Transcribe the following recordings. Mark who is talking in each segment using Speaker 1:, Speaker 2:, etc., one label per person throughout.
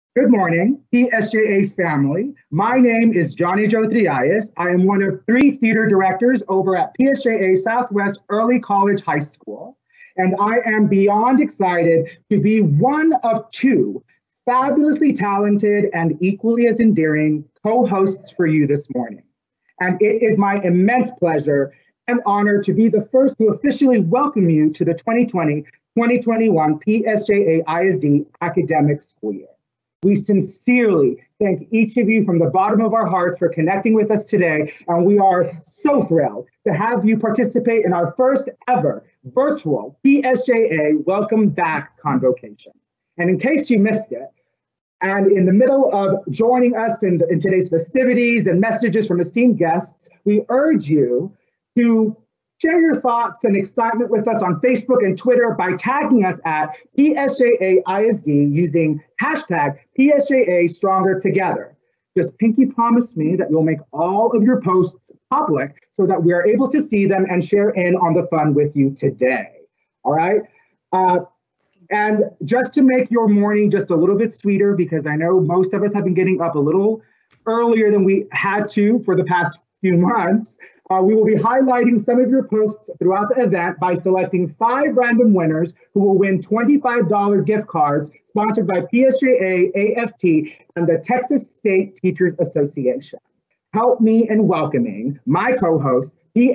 Speaker 1: Good morning, PSJA family. My name is Johnny Joe Trias. I am one of three theater directors over at PSJA Southwest Early College High School, and I am beyond excited to be one of two fabulously talented and equally as endearing co-hosts for you this morning. And it is my immense pleasure and honor to be the first to officially welcome you to the 2020-2021 PSJA ISD academic school year. We sincerely thank each of you from the bottom of our hearts for connecting with us today, and we are so thrilled to have you participate in our first ever virtual PSJA Welcome Back Convocation. And in case you missed it, and in the middle of joining us in today's festivities and messages from esteemed guests, we urge you to share your thoughts and excitement with us on Facebook and Twitter by tagging us at PSJA ISD using hashtag PSJA Stronger Together. Just pinky promise me that you'll make all of your posts public so that we are able to see them and share in on the fun with you today. All right? And just to make your morning just a little bit sweeter, because I know most of us have been getting up a little earlier than we had to for the past few months, we will be highlighting some of your posts throughout the event by selecting 5 random winners who will win $25 gift cards sponsored by PSJA, AFT, and the Texas State Teachers Association. Help me in welcoming my co-host,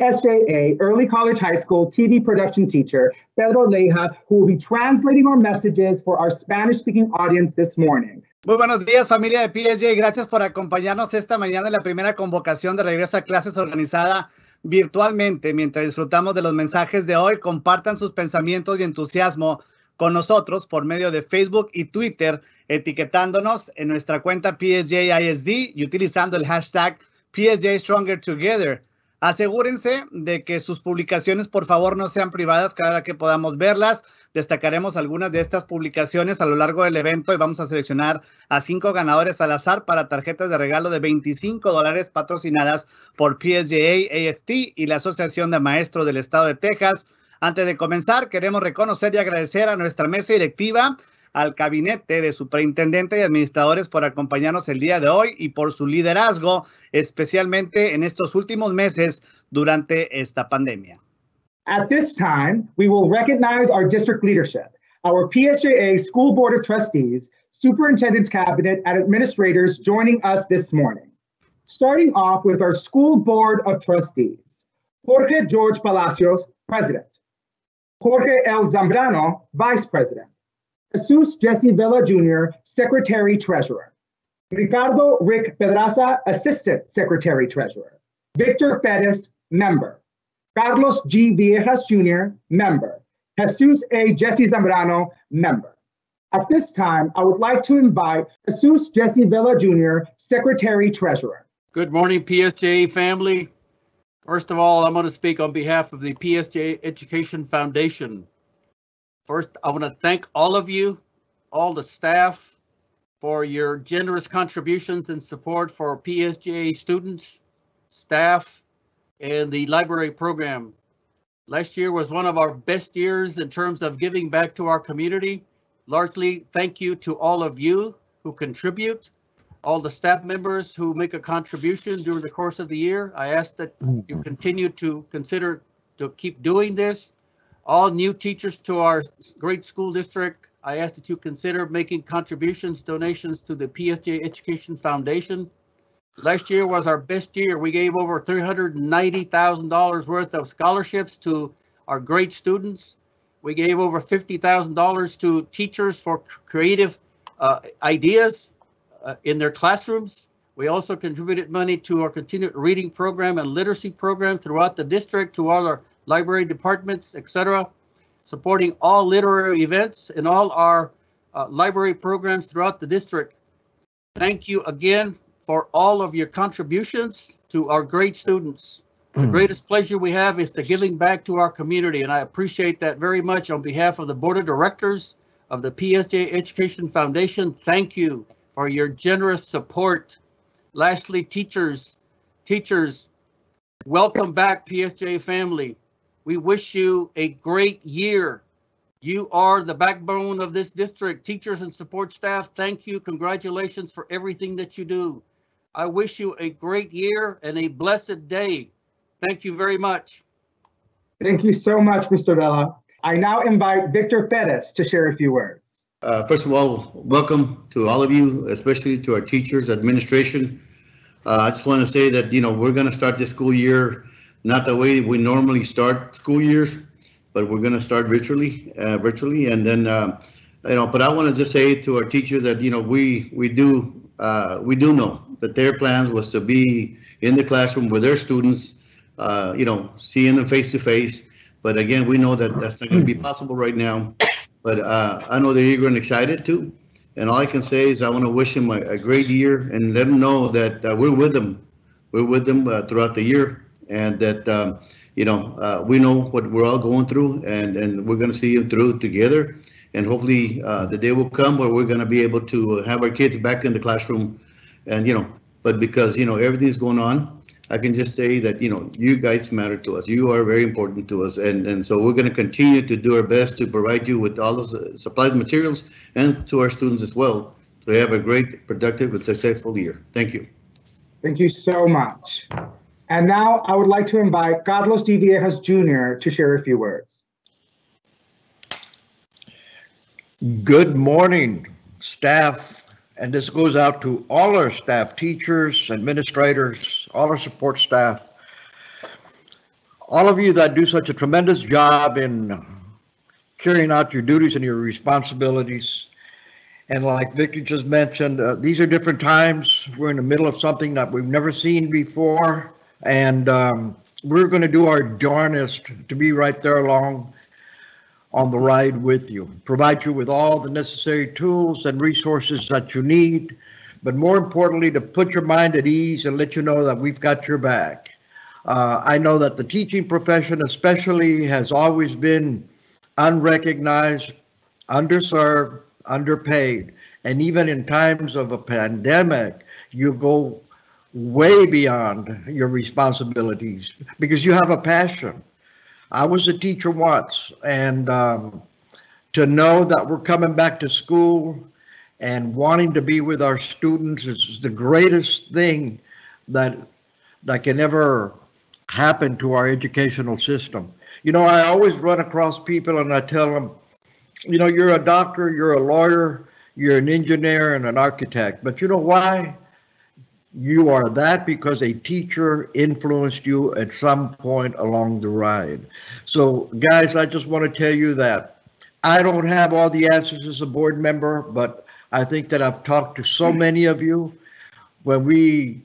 Speaker 1: PSJA Early College High School TV production teacher, Pedro Leija, who will be translating our messages for our Spanish-speaking audience this morning.
Speaker 2: Muy buenos días, familia de PSJA. Gracias por acompañarnos esta mañana en la primera convocación de regreso a clases organizada virtualmente. Mientras disfrutamos de los mensajes de hoy, compartan sus pensamientos y entusiasmo con nosotros por medio de Facebook y Twitter, etiquetándonos en nuestra cuenta PSJA ISD y utilizando el hashtag PSJA Stronger Together. Asegúrense de que sus publicaciones, por favor, no sean privadas cada vez que podamos verlas. Destacaremos algunas de estas publicaciones a lo largo del evento y vamos a seleccionar a 5 ganadores al azar para tarjetas de regalo de $25 patrocinadas por PSJA, AFT y la Asociación de Maestros del Estado de Texas. Antes de comenzar, queremos reconocer y agradecer a nuestra mesa directiva, al gabinete de superintendente y administradores por acompañarnos el día de hoy y por su liderazgo, especialmente en estos últimos meses durante esta pandemia.
Speaker 1: At this time, we will recognize our district leadership, our PSJA School Board of Trustees, Superintendent's Cabinet, and administrators joining us this morning. Starting off with our School Board of Trustees, Jorge George Palacios, President. Jorge L. Zambrano, Vice President. Jesus Jesse Vela Jr., Secretary Treasurer. Ricardo Rick Pedraza, Assistant Secretary Treasurer. Victor Perez, Member. Carlos G. Viejas Jr., Member. Jesus A. Jesse Zambrano, Member. At this time, I would like to invite Jesus Jesse Vela Jr., Secretary Treasurer.
Speaker 3: Good morning, PSJA family. First of all, I'm going to speak on behalf of the PSJA Education Foundation. First, I want to thank all of you, all the staff, for your generous contributions and support for PSJA students, staff, and the library program. Last year was one of our best years in terms of giving back to our community. Largely, thank you to all of you who contribute, all the staff members who make a contribution during the course of the year. I ask that you continue to consider to keep doing this. All new teachers to our great school district, I ask that you consider making contributions, donations to the PSJA Education Foundation. Last year was our best year. We gave over $390,000 worth of scholarships to our great students. We gave over $50,000 to teachers for creative ideas in their classrooms. We also contributed money to our continued reading program and literacy program throughout the district, to all our library departments, etc., supporting all literary events and all our library programs throughout the district. Thank you again for all of your contributions to our great students. The greatest pleasure we have is the giving back to our community, and I appreciate that very much on behalf of the Board of Directors of the PSJA Education Foundation. Thank you for your generous support. Lastly, teachers, welcome back, PSJA family. We wish you a great year. You are the backbone of this district. Teachers and support staff, thank you. Congratulations for everything that you do. I wish you a great year and a blessed day. Thank you very much.
Speaker 1: Thank you so much, Mr. Vela. I now invite Victor Perez to share a few words.
Speaker 4: First of all, welcome to all of you, especially to our teachers, administration. I just want to say that, we're going to start this school year not the way we normally start school years, but we're going to start virtually. And then, but I want to just say to our teachers that, we do know that their plans was to be in the classroom with their students, seeing them face to face. But again, we know that that's not going to be possible right now. But I know they're eager and excited too. And all I can say is I want to wish them a great year and let them know that we're with them. We're with them throughout the year, and that, we know what we're all going through, and we're going to see them through together. And hopefully the day will come where we're going to be able to have our kids back in the classroom. And, but because, everything's going on, I can just say that, you guys matter to us. You are very important to us. And so we're going to continue to do our best to provide you with all those supplies and materials, and to our students as well, to have a great, productive, and successful year. Thank you.
Speaker 1: Thank you so much. And now I would like to invite Carlos D. Viejas Jr. to share a few words.
Speaker 5: Good morning, staff. And this goes out to all our staff, teachers, administrators, all our support staff, all of you that do such a tremendous job in carrying out your duties and your responsibilities. And like Victor just mentioned, these are different times. We're in the middle of something that we've never seen before. And we're going to do our darnest to be right there along on the ride with you, provide you with all the necessary tools and resources that you need, but more importantly, to put your mind at ease and let you know that we've got your back. I know that the teaching profession especially has always been unrecognized, underserved, underpaid, and even in times of a pandemic, you go way beyond your responsibilities because you have a passion. I was a teacher once, and to know that we're coming back to school and wanting to be with our students is the greatest thing that can ever happen to our educational system. I always run across people and I tell them, you're a doctor, you're a lawyer, you're an engineer and an architect, but you know why? You are that because a teacher influenced you at some point along the ride. So guys, I just want to tell you that I don't have all the answers as a board member, but I think that I've talked to so many of you. When we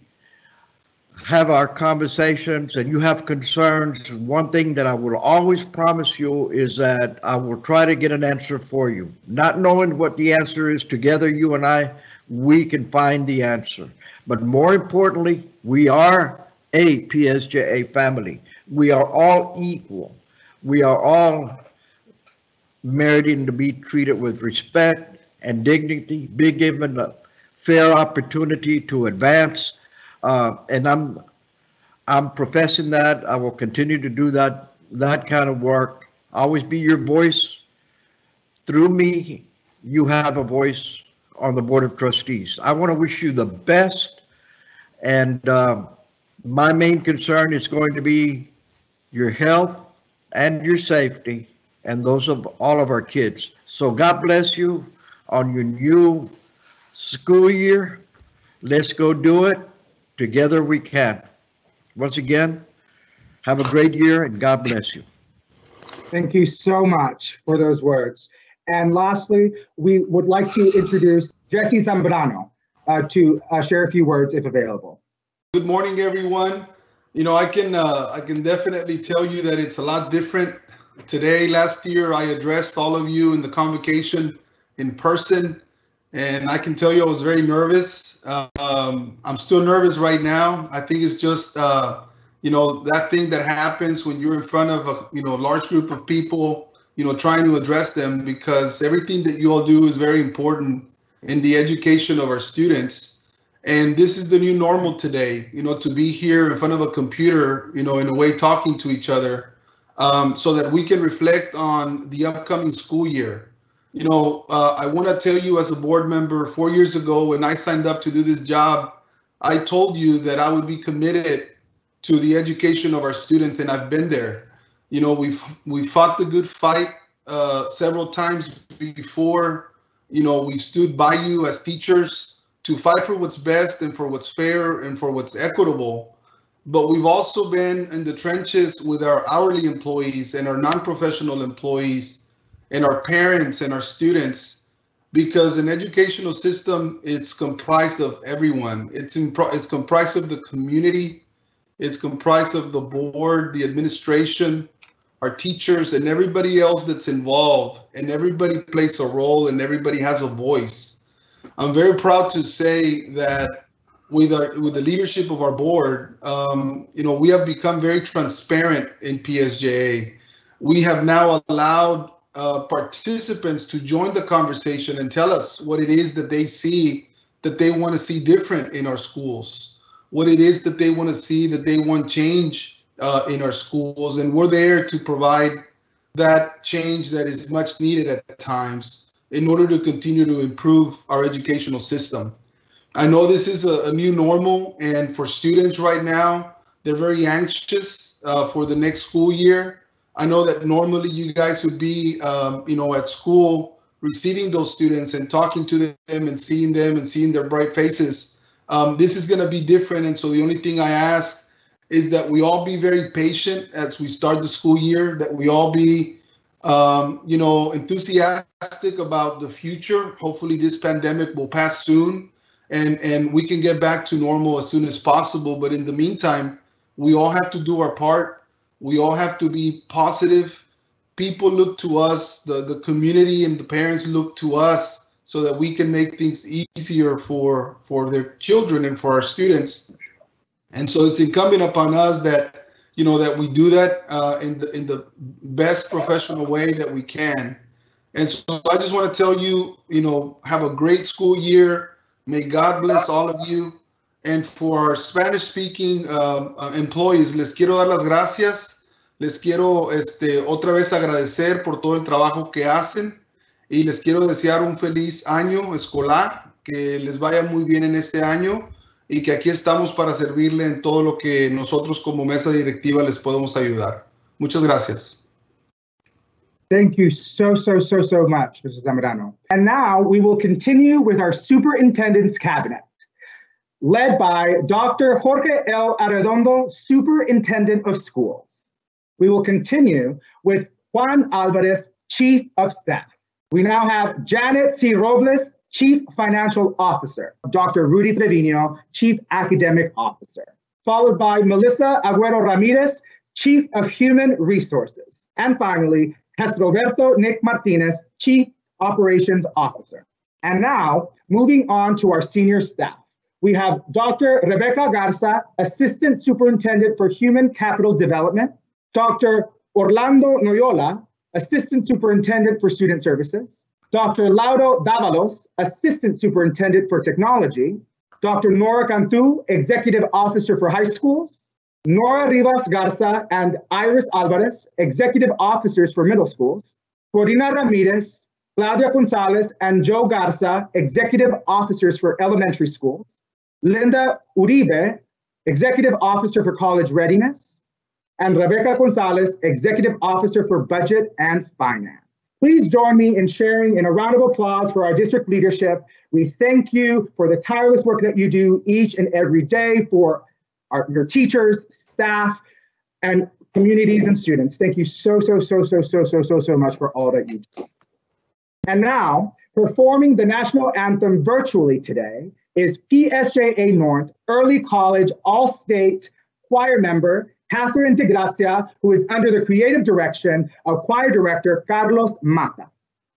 Speaker 5: have our conversations and you have concerns, one thing that I will always promise you is that I will try to get an answer for you. Not knowing what the answer is, together you and I, we can find the answer. But more importantly, we are a PSJA family. We are all equal. We are all meriting to be treated with respect and dignity, be given a fair opportunity to advance. And I'm professing that. I will continue to do that kind of work. Always be your voice. Through me, you have a voice on the Board of Trustees. I want to wish you the best, and my main concern is going to be your health and your safety and those of all of our kids. So God bless you on your new school year. Let's go do it. Together we can. Once again, have a great year and God bless you.
Speaker 1: Thank you so much for those words. And lastly, we would like to introduce Jesse Zambrano to share a few words if available.
Speaker 6: Good morning, everyone. I can definitely tell you that it's a lot different today. Last year, I addressed all of you in the convocation in person, and I can tell you I was very nervous. I'm still nervous right now. I think it's just, that thing that happens when you're in front of a, large group of people, trying to address them, because everything that you all do is very important in the education of our students. And this is the new normal today, to be here in front of a computer, in a way talking to each other. so that we can reflect on the upcoming school year. You know, I want to tell you as a board member, 4 years ago when I signed up to do this job, I told you that I would be committed to the education of our students, and I've been there. You know, we've fought the good fight several times before. You know, we've stood by you as teachers to fight for what's best and for what's fair and for what's equitable. But we've also been in the trenches with our hourly employees and our non-professional employees and our parents and our students, because an educational system, it's comprised of everyone. It's comprised of the community. It's comprised of the board, the administration, our teachers, and everybody else that's involved, and everybody plays a role and everybody has a voice. I'm very proud to say that with the leadership of our board, you know, we have become very transparent in PSJA. We have now allowed participants to join the conversation and tell us what it is that they see, that they want to see different in our schools, what it is that they want to see, that they want change in our schools. And we're there to provide that change that is much needed at times in order to continue to improve our educational system. I know this is a new normal, and for students right now, they're very anxious for the next school year. I know that normally you guys would be, you know, at school receiving those students and talking to them and seeing their bright faces. This is going to be different, and so the only thing I ask is that we all be very patient as we start the school year, that we all be, you know, enthusiastic about the future. Hopefully this pandemic will pass soon, and we can get back to normal as soon as possible. But in the meantime, we all have to do our part. We all have to be positive. People look to us, the community and the parents look to us so that we can make things easier for their children and for our students. And so it's incumbent upon us that, you know, that we do that in the best professional way that we can. And so I just want to tell you, you know, have a great school year. May God bless all of you. And for our Spanish-speaking employees, les quiero dar las gracias. Les quiero otra vez agradecer por todo el trabajo que hacen. Y les quiero desear un feliz año escolar, que les vaya muy bien en este año. Y que aquí estamos para servirle en todo lo que nosotros como mesa directiva les podemos ayudar. Muchas gracias.
Speaker 1: Thank you so much, Mr. Zamorano. And now we will continue with our superintendent's cabinet, led by Dr. Jorge L. Arredondo, Superintendent of Schools. We will continue with Juan Alvarez, Chief of Staff. We now have Janet C. Robles, Chief Financial Officer, Dr. Rudy Trevino, Chief Academic Officer, followed by Melissa Agüero Ramirez, Chief of Human Resources, and finally, Roberto Nick Martinez, Chief Operations Officer. And now, moving on to our senior staff. We have Dr. Rebecca Garza, Assistant Superintendent for Human Capital Development, Dr. Orlando Noyola, Assistant Superintendent for Student Services, Dr. Lauro Davalos, Assistant Superintendent for Technology, Dr. Nora Cantu, Executive Officer for High Schools, Nora Rivas Garza and Iris Alvarez, Executive Officers for Middle Schools, Corina Ramirez, Claudia Gonzalez, and Joe Garza, Executive Officers for Elementary Schools, Linda Uribe, Executive Officer for College Readiness, and Rebecca Gonzalez, Executive Officer for Budget and Finance. Please join me in sharing in a round of applause for our district leadership. We thank you for the tireless work that you do each and every day for your teachers, staff, and communities and students. Thank you so much for all that you do. And now, performing the national anthem virtually today is PSJA North Early College All-State Choir member, Catherine De Grazia, who is under the creative direction of Choir Director Carlos Mata.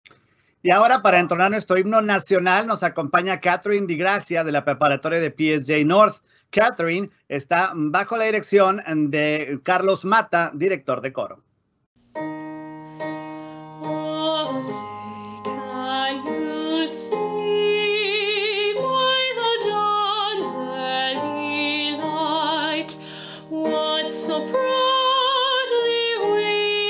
Speaker 2: Y ahora, para entonar nuestro himno nacional, nos acompaña Catherine De Grazia de la preparatoria de PSJA North. Catherine está bajo la dirección de Carlos Mata, director de coro.
Speaker 7: So proudly we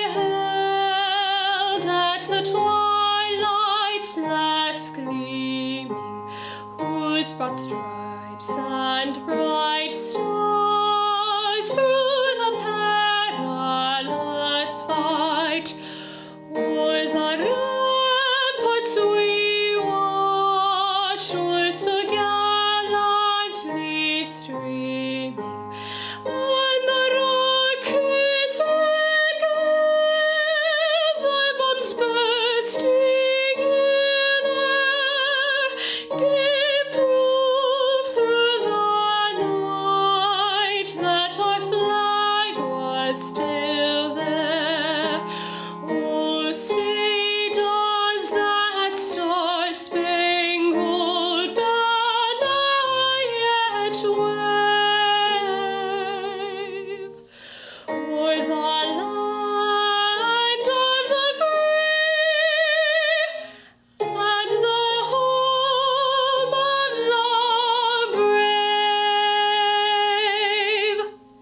Speaker 7: broad stripes and bright stars through the perilous fight. O'er the ramparts we watched were so gallantly streaming, and the rockets' red glare, their bombs bursting in air, gave proof through the night that our flag was still there. Oh, say does that star-spangled banner yet wave o'er the land of the free and the home of the brave?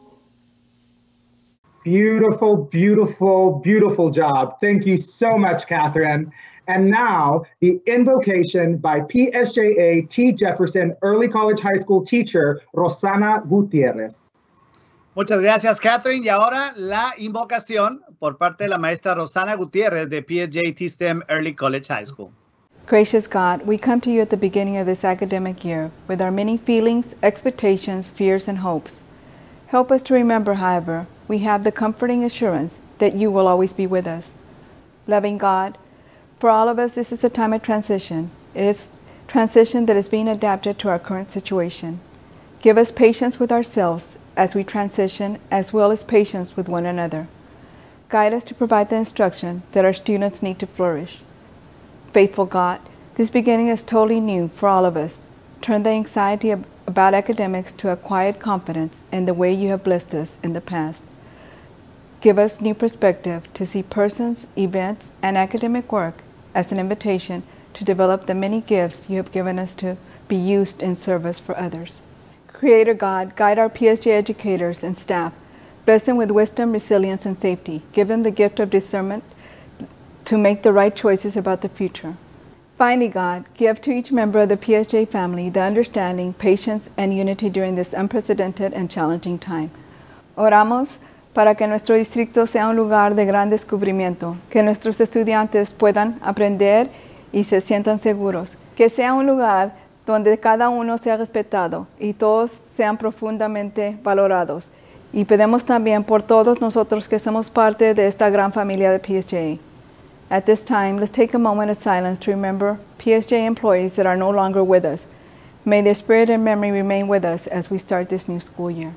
Speaker 1: Beautiful, beautiful, beautiful job. Thank you so much, Catherine. And now the invocation by PSJA T. Jefferson Early College High School teacher, Rosana Gutierrez.
Speaker 2: Muchas gracias, Catherine. Y ahora la invocación por parte de la maestra Rosana Gutiérrez de PSJT STEM Early College High School.
Speaker 8: Gracious God, we come to you at the beginning of this academic year with our many feelings, expectations, fears, and hopes. Help us to remember, however, we have the comforting assurance that you will always be with us. Loving God, for all of us, this is a time of transition. It is transition that is being adapted to our current situation. Give us patience with ourselves as we transition, as well as patience with one another. Guide us to provide the instruction that our students need to flourish. Faithful God, this beginning is totally new for all of us. Turn the anxiety about academics to a quiet confidence in the way you have blessed us in the past. Give us new perspective to see persons, events, and academic work as an invitation to develop the many gifts you have given us to be used in service for others. Creator God, guide our PSJ educators and staff. Bless them with wisdom, resilience, and safety. Give them the gift of discernment to make the right choices about the future. Finally, God, give to each member of the PSJ family the understanding, patience, and unity during this unprecedented and challenging time. Oramos para que nuestro distrito sea un lugar de gran descubrimiento, que nuestros estudiantes puedan aprender y se sientan seguros, que sea un lugar donde cada uno sea respetado y todos sean profundamente valorados. Y pedimos también por todos nosotros que somos parte de esta gran familia de PSJA. At this time, let's take a moment of silence to remember PSJA employees that are no longer with us. May their spirit and memory remain with us as we start this new school year.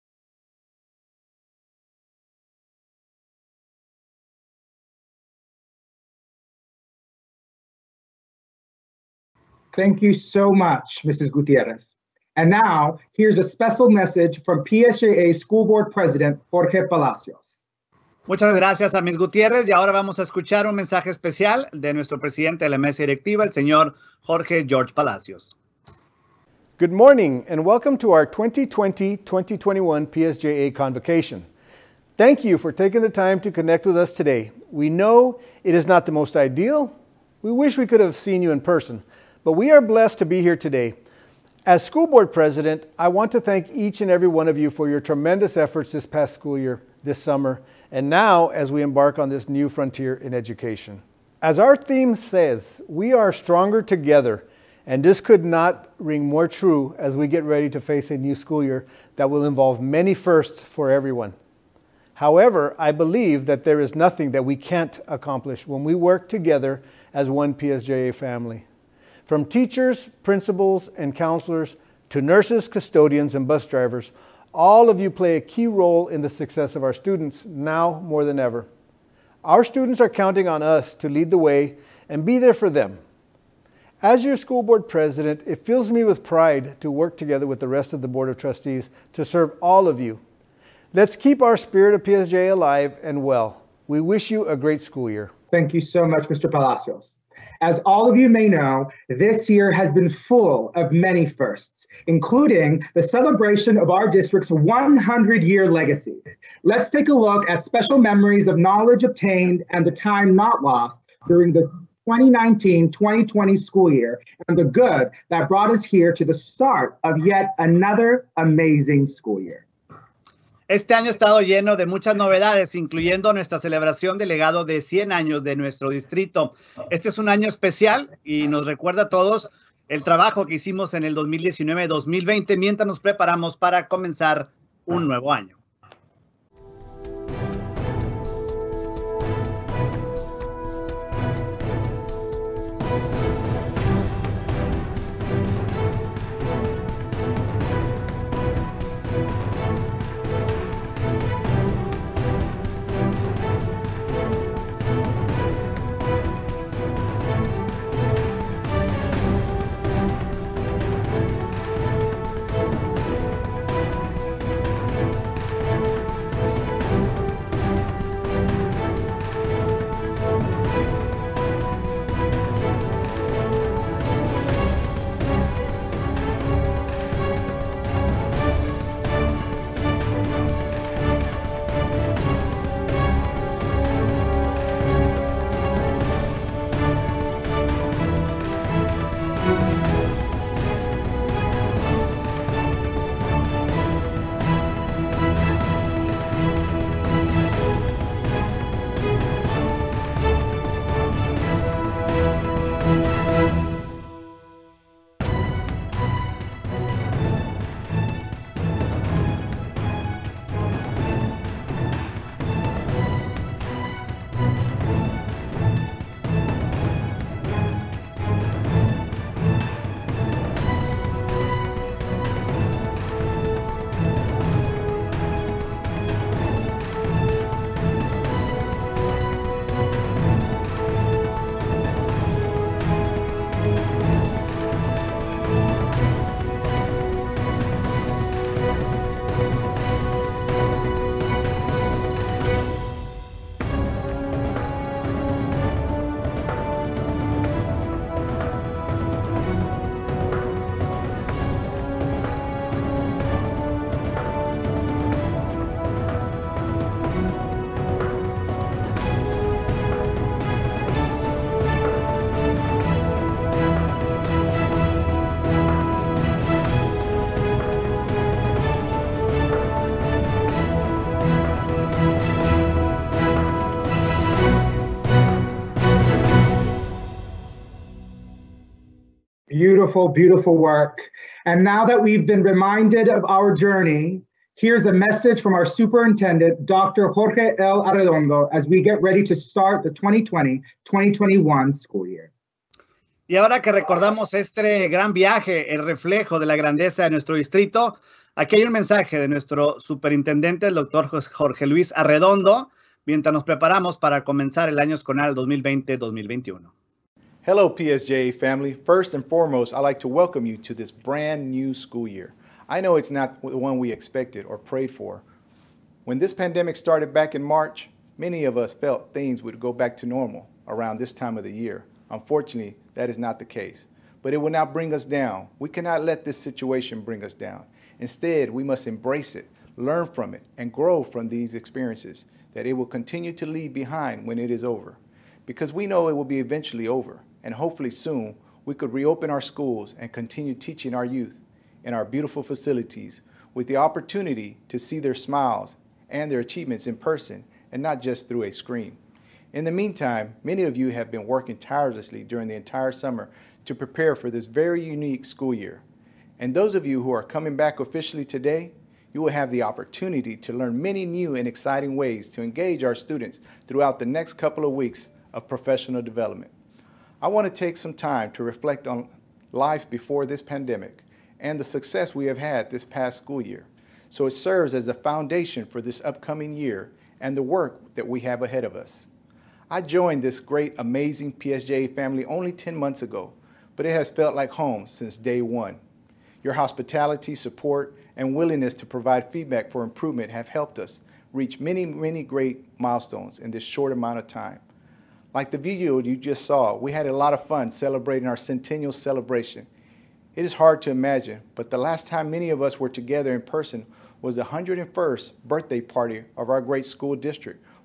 Speaker 1: Thank you so much, Mrs. Gutierrez. And now, here's a special message from PSJA School Board President Jorge Palacios.
Speaker 2: Muchas gracias a Ms. Gutiérrez y ahora vamos a escuchar un mensaje especial de nuestro presidente de la mesa directiva, el señor Jorge George Palacios.
Speaker 9: Good morning and welcome to our 2020-2021 PSJA Convocation. Thank you for taking the time to connect with us today. We know it is not the most ideal. We wish we could have seen you in person, but we are blessed to be here today. As school board president, I want to thank each and every one of you for your tremendous efforts this past school year, this summer, and now as we embark on this new frontier in education. As our theme says, we are stronger together, and this could not ring more true as we get ready to face a new school year that will involve many firsts for everyone. However, I believe that there is nothing that we can't accomplish when we work together as one PSJA family. From teachers, principals, and counselors to nurses, custodians, and bus drivers, all of you play a key role in the success of our students now more than ever. Our students are counting on us to lead the way and be there for them. As your school board president, it fills me with pride to work together with the rest of the Board of Trustees to serve all of you. Let's keep our spirit of PSJA alive and well. We wish you a great school year.
Speaker 1: Thank you so much, Mr. Palacios. As all of you may know, this year has been full of many firsts, including the celebration of our district's 100-year legacy. Let's take a look at special memories of knowledge obtained and the time not lost during the 2019-2020 school year and the good that brought us here to the start of yet another amazing school year.
Speaker 2: Este año ha estado lleno de muchas novedades, incluyendo nuestra celebración del legado de 100 años de nuestro distrito. Este es un año especial y nos recuerda a todos el trabajo que hicimos en el 2019-2020 mientras nos preparamos para comenzar un nuevo año.
Speaker 1: Beautiful, beautiful work. And now that we've been reminded of our journey, here's a message from our superintendent, Dr. Jorge L. Arredondo, as we get ready to start the 2020-2021 school year.
Speaker 2: Y ahora que recordamos este gran viaje, el reflejo de la grandeza de nuestro distrito, aquí hay un mensaje de nuestro superintendente, el doctor Jorge Luis Arredondo, mientras nos preparamos para comenzar el año escolar 2020-2021.
Speaker 10: Hello, PSJA family. First and foremost, I'd like to welcome you to this brand new school year. I know it's not the one we expected or prayed for. When this pandemic started back in March, many of us felt things would go back to normal around this time of the year. Unfortunately, that is not the case. But it will not bring us down. We cannot let this situation bring us down. Instead, we must embrace it, learn from it, and grow from these experiences, that it will continue to leave behind when it is over. Because we know it will be eventually over, and hopefully soon we could reopen our schools and continue teaching our youth in our beautiful facilities with the opportunity to see their smiles and their achievements in person and not just through a screen. In the meantime, many of you have been working tirelessly during the entire summer to prepare for this very unique school year. And those of you who are coming back officially today, you will have the opportunity to learn many new and exciting ways to engage our students throughout the next couple of weeks of professional development. I want to take some time to reflect on life before this pandemic and the success we have had this past school year, so it serves as the foundation for this upcoming year and the work that we have ahead of us. I joined this great, amazing PSJA family only 10 months ago, but it has felt like home since day one. Your hospitality, support, and willingness to provide feedback for improvement have helped us reach many, many great milestones in this short amount of time. Like the video you just saw, we had a lot of fun celebrating our centennial celebration. It is hard to imagine, but the last time many of us were together in person was the 101st birthday party of our great school district,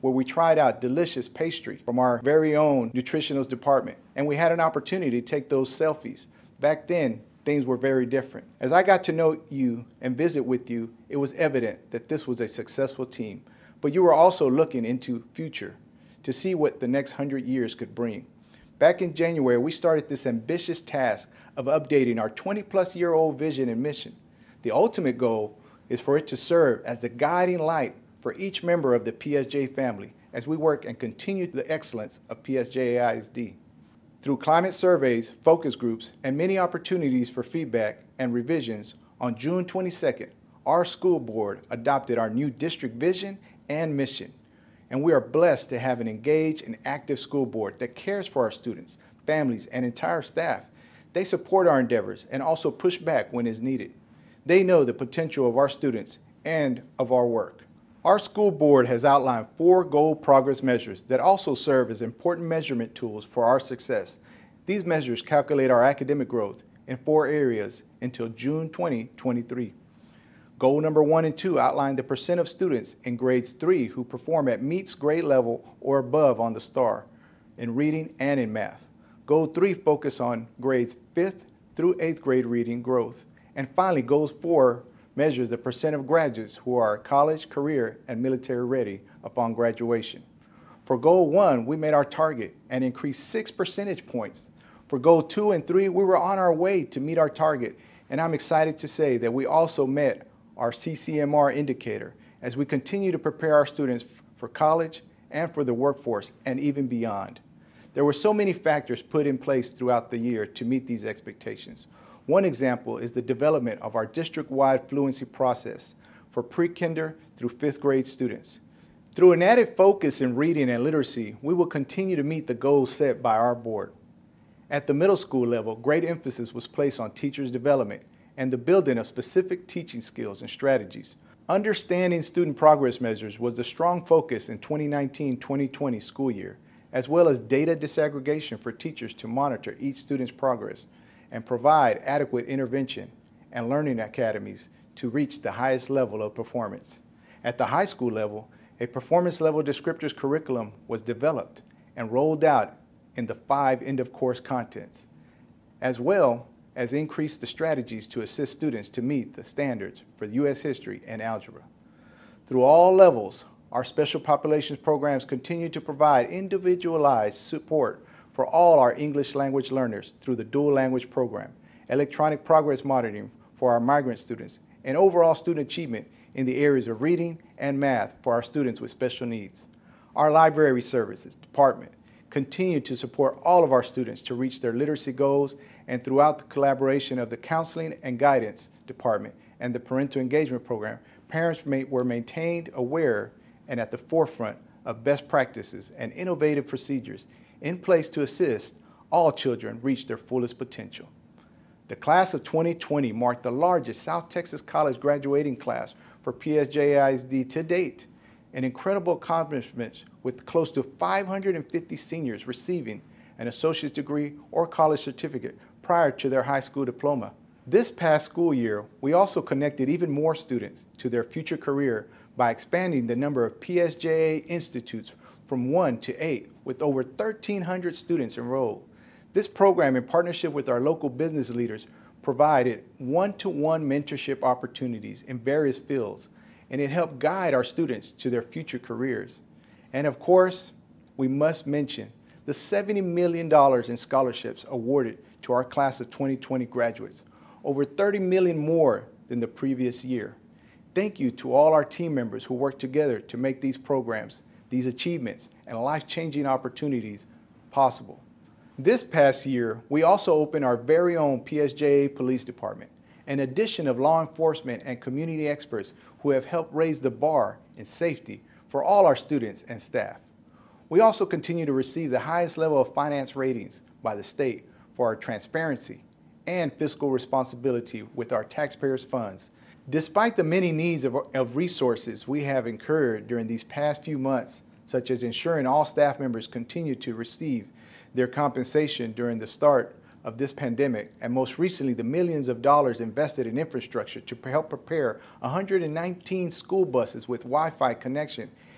Speaker 10: where we tried out delicious pastry from our very own nutritionals department, and we had an opportunity to take those selfies. Back then, things were very different. As I got to know you and visit with you, it was evident that this was a successful team, but you were also looking into future to see what the next 100 years could bring. Back in January, we started this ambitious task of updating our 20-plus-year-old vision and mission. The ultimate goal is for it to serve as the guiding light for each member of the PSJ family as we work and continue the excellence of PSJ ISD. Through climate surveys, focus groups, and many opportunities for feedback and revisions, on June 22nd, our school board adopted our new district vision and mission. And we are blessed to have an engaged and active school board that cares for our students, families, and entire staff. They support our endeavors and also push back when is needed. They know the potential of our students and of our work. Our school board has outlined 4 goal progress measures that also serve as important measurement tools for our success. These measures calculate our academic growth in 4 areas until June 2023. Goal number 1 and 2 outline the percent of students in grades 3 who perform at meets grade level or above on the STAR in reading and in math. Goal 3 focus on grades 5th through 8th grade reading growth. And finally, Goal 4 measures the percent of graduates who are college, career, and military ready upon graduation. For Goal 1, we made our target and increased 6 percentage points. For Goal 2 and 3, we were on our way to meet our target, and I'm excited to say that we also met our CCMR indicator as we continue to prepare our students for college and for the workforce and even beyond. There were so many factors put in place throughout the year to meet these expectations. One example is the development of our district-wide fluency process for pre-kinder through 5th grade students. Through an added focus in reading and literacy, we will continue to meet the goals set by our board. At the middle school level, great emphasis was placed on teachers' development and the building of specific teaching skills and strategies. Understanding student progress measures was the strong focus in 2019-2020 school year, as well as data disaggregation for teachers to monitor each student's progress and provide adequate intervention and learning academies to reach the highest level of performance. At the high school level, a performance level descriptors curriculum was developed and rolled out in the 5 end-of-course contents, as well as increased the strategies to assist students to meet the standards for U.S. history and algebra. Through all levels, our special populations programs continue to provide individualized support for all our English language learners through the dual language program, electronic progress monitoring for our migrant students, and overall student achievement in the areas of reading and math for our students with special needs. Our library services department continue to support all of our students to reach their literacy goals, and throughout the collaboration of the counseling and guidance department and the parental engagement program, parents were maintained aware and at the forefront of best practices and innovative procedures in place to assist all children reach their fullest potential. The class of 2020 marked the largest South Texas College graduating class for PSJ ISD to date, an incredible accomplishment with close to 550 seniors receiving an associate's degree or college certificate prior to their high school diploma. This past school year, we also connected even more students to their future career by expanding the number of PSJA institutes from 1 to 8, with over 1,300 students enrolled. This program, in partnership with our local business leaders, provided one-to-one mentorship opportunities in various fields, and it helped guide our students to their future careers. And of course, we must mention the $70 million in scholarships awarded to our class of 2020 graduates, over $30 million more than the previous year. Thank you to all our team members who worked together to make these programs, these achievements, and life-changing opportunities possible. This past year, we also opened our very own PSJA Police Department, an addition of law enforcement and community experts who have helped raise the bar in safety for all our students and staff. We also continue to receive the highest level of finance ratings by the state for our transparency and fiscal responsibility with our taxpayers' funds. Despite the many needs of resources we have incurred during these past few months, such as ensuring all staff members continue to receive their compensation during the start of this pandemic, and most recently the millions of dollars invested in infrastructure to help prepare 119 school buses with Wi-Fi connection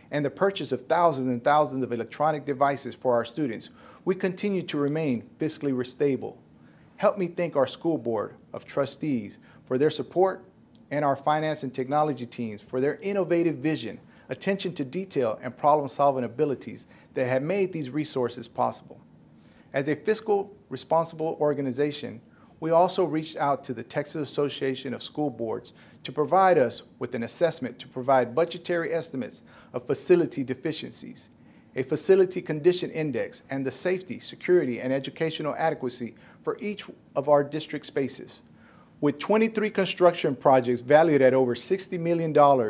Speaker 10: and the purchase of thousands and thousands of electronic devices for our students, we continue to remain fiscally stable. Help me thank our school board of trustees for their support and our finance and technology teams for their innovative vision, attention to detail, and problem-solving abilities that have made these resources possible. As a fiscal responsible organization, we also reached out to the Texas Association of School Boards to provide us with an assessment to provide budgetary estimates of facility deficiencies, a facility condition index, and the safety, security, and educational adequacy for each of our district spaces. With 23 construction projects valued at over $60 million,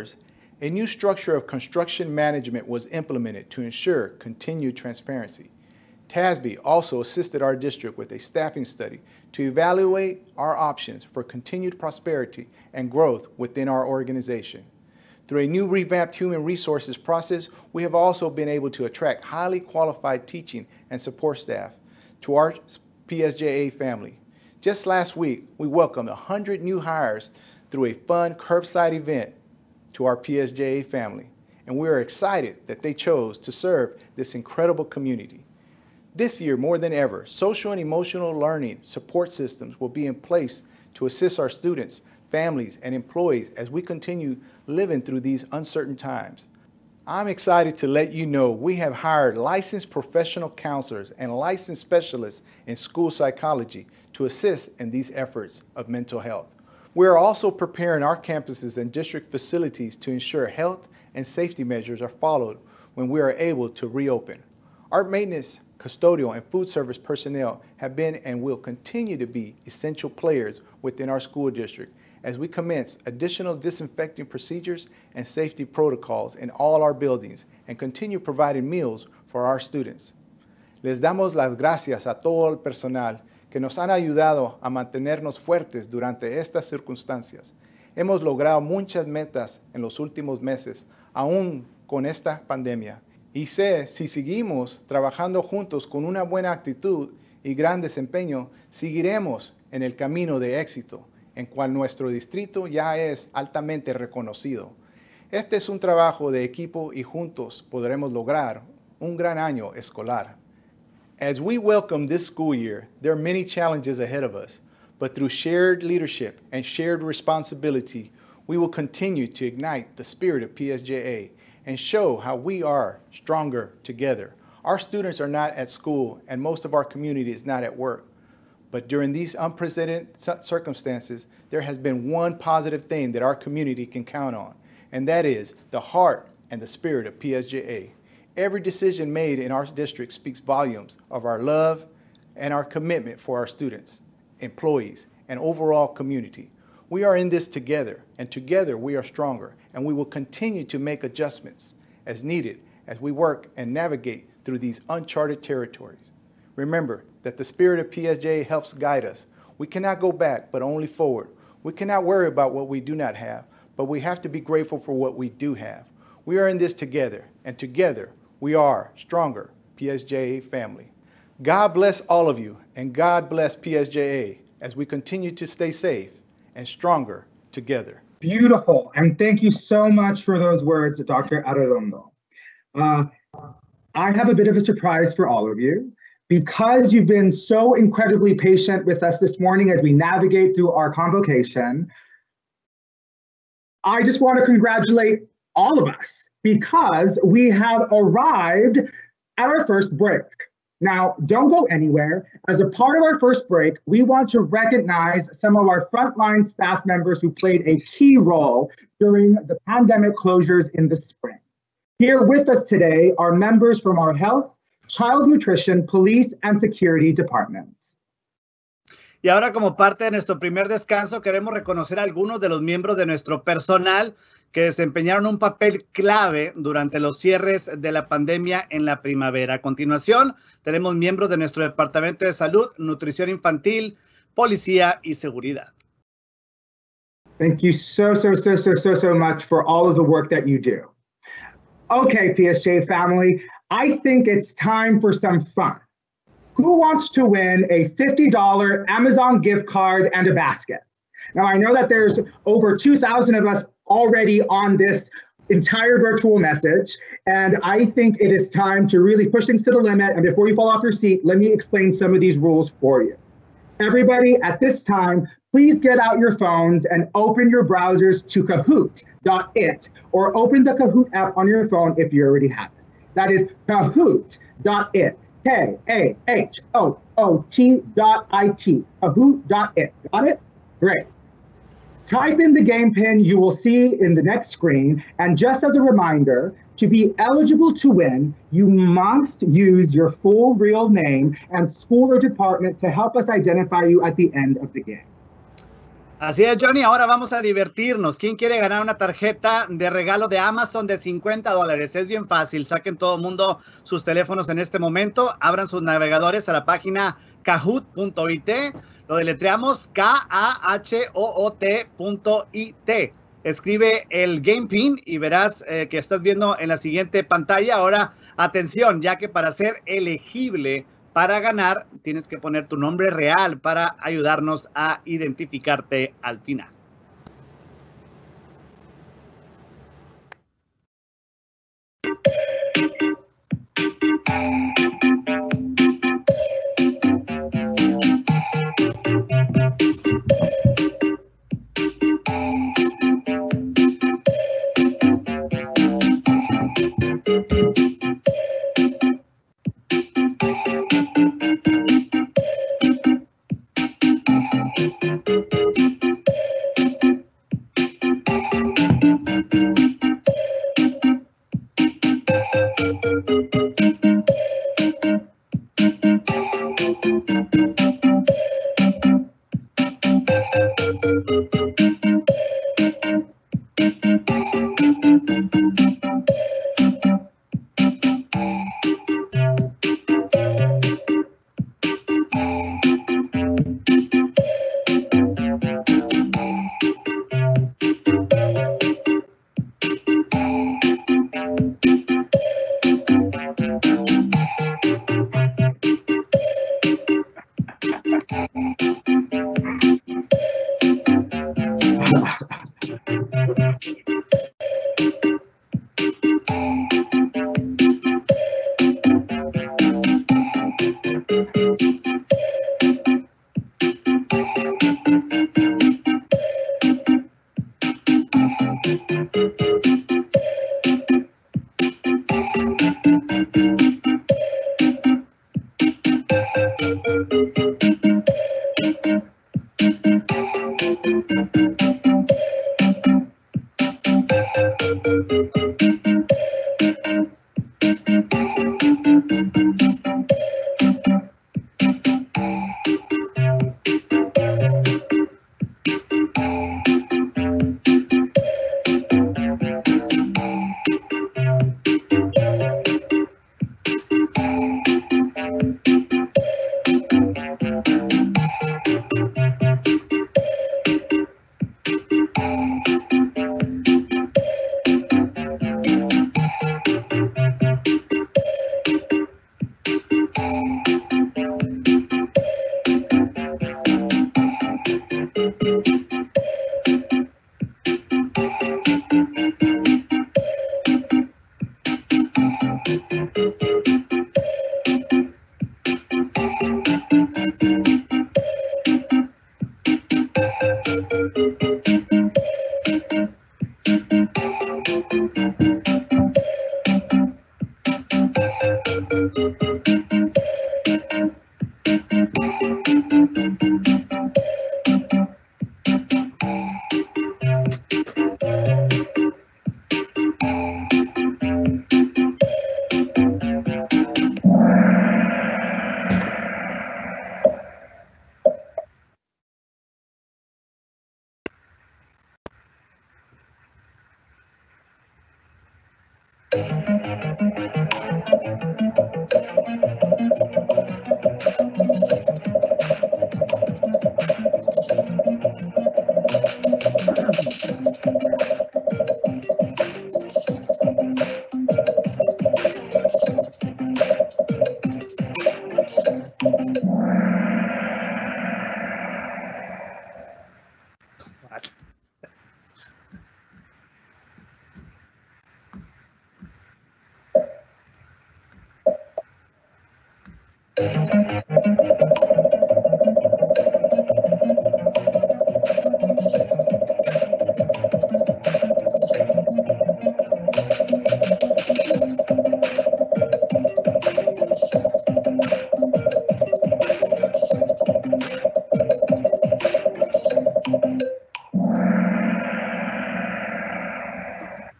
Speaker 10: a new structure of construction management was implemented to ensure continued transparency. TASB also assisted our district with a staffing study to evaluate our options for continued prosperity and growth within our organization. Through a new revamped human resources process, we have also been able to attract highly qualified teaching and support staff to our PSJA family. Just last week, we welcomed 100 new hires through a fun curbside event to our PSJA family, and we are excited that they chose to serve this incredible community. This year, more than ever, social and emotional learning support systems will be in place to assist our students, families, and employees as we continue living through these uncertain times. I'm excited to let you know we have hired licensed professional counselors and licensed specialists in school psychology to assist in these efforts of mental health. We are also preparing our campuses and district facilities to ensure health and safety measures are followed when we are able to reopen. Our maintenance, custodial, and food service personnel have been and will continue to be essential players within our school district as we commence additional disinfecting procedures and safety protocols in all our buildings and continue providing meals for our students. Les damos las gracias a todo el personal que nos han ayudado a mantenernos fuertes durante estas circunstancias. Hemos logrado muchas metas en los últimos meses, aún con esta pandemia. Y sé, si seguimos trabajando juntos con una buena actitud y gran desempeño, seguiremos en el camino de éxito, en cual nuestro distrito ya es altamente reconocido. Este es un trabajo de equipo y juntos podremos lograr un gran año escolar. As we welcome this school year, there are many challenges ahead of us, but through shared leadership and shared responsibility, we will continue to ignite the spirit of PSJA and show how we are stronger together. Our students are not at school and most of our community is not at work. But during these unprecedented circumstances, there has been one positive thing that our community can count on, and that is the heart and the spirit of PSJA. Every decision made in our district speaks volumes of our love and our commitment for our students, employees, and overall community. We are in this together, and together we are stronger, and we will continue to make adjustments as needed as we work and navigate through these uncharted territories. Remember that the spirit of PSJA helps guide us. We cannot go back, but only forward. We cannot worry about what we do not have, but we have to be grateful for what we do have. We are in this together, and together we are stronger, PSJA family. God bless all of you, and God bless PSJA as we continue to stay safe and stronger together.
Speaker 1: Beautiful. And thank you so much for those words, Dr. Arredondo. I have a bit of a surprise for all of you. Because you've been so incredibly patient with us this morning as we navigate through our convocation, I just want to congratulate all of us because we have arrived at our first break. Now, don't go anywhere. As a part of our first break, we want to recognize some of our frontline staff members who played a key role during the pandemic closures in the spring. Here with us today are members from our health, child nutrition, police, and security departments.
Speaker 2: Y ahora, como parte de nuestro primer descanso, queremos reconocer a algunos de los miembros de nuestro personal que desempeñaron un papel clave durante los cierres de la pandemia en la primavera. A continuación, tenemos miembros de nuestro Departamento de Salud, Nutrición Infantil, Policía y Seguridad.
Speaker 1: Thank you so much for all of the work that you do. Okay, PSJ family, I think it's time for some fun. Who wants to win a $50 Amazon gift card and a basket? Now, I know that there's over 2,000 of us already on this entire virtual message. And I think it is time to really push things to the limit. And before you fall off your seat, let me explain some of these rules for you. Everybody, at this time, please get out your phones and open your browsers to Kahoot.it, or open the Kahoot app on your phone if you already have it. That is Kahoot.it, Kahoot.it, Kahoot.it. Got it? Great. Type in the game pin you will see in the next screen, and just as a reminder, to be eligible to win, you must use your full real name and school or department to help us identify you at the end of the game.
Speaker 2: Así es, Johnny. Ahora vamos a divertirnos. ¿Quién quiere ganar una tarjeta de regalo de Amazon de $50? Es bien fácil. Saquen todo el mundo sus teléfonos en este momento. Abran sus navegadores a la página kahoot.it. Lo deletreamos Kahoot.it. Escribe el game pin y verás que estás viendo en la siguiente pantalla. Ahora, atención, ya que para ser elegible para ganar, tienes que poner tu nombre real para ayudarnos a identificarte al final.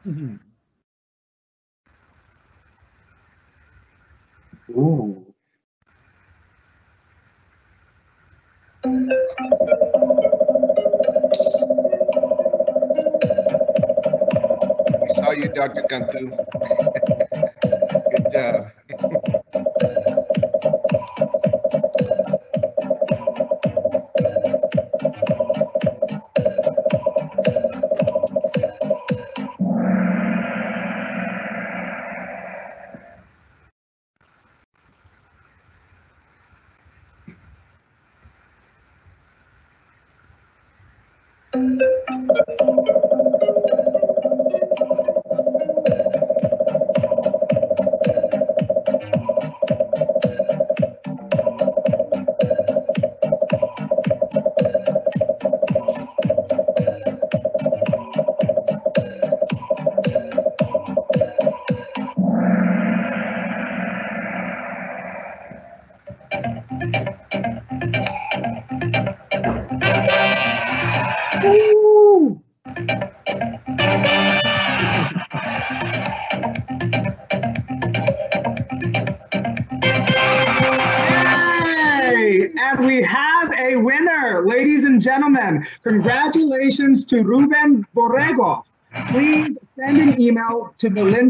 Speaker 1: Mhm. Ooh.
Speaker 11: We saw you, Dr. Cantu. Good job.
Speaker 1: Ooh. Yay! And we have a winner, ladies and gentlemen. Congratulations to Ruben Borrego. Please send an email to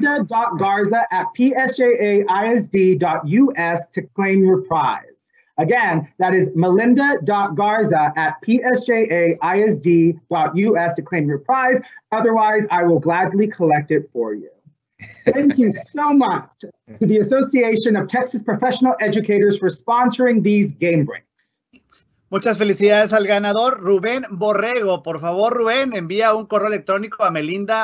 Speaker 1: melinda.garza@psjaisd.us to claim your prize. Again, that is melinda.garza@psjaisd.us to claim your prize. Otherwise, I will gladly collect it for you. Thank you so much to the Association of Texas Professional Educators for sponsoring these game breaks.
Speaker 2: Muchas felicidades al ganador, Rubén Borrego. Por favor, Rubén, envía un correo electrónico a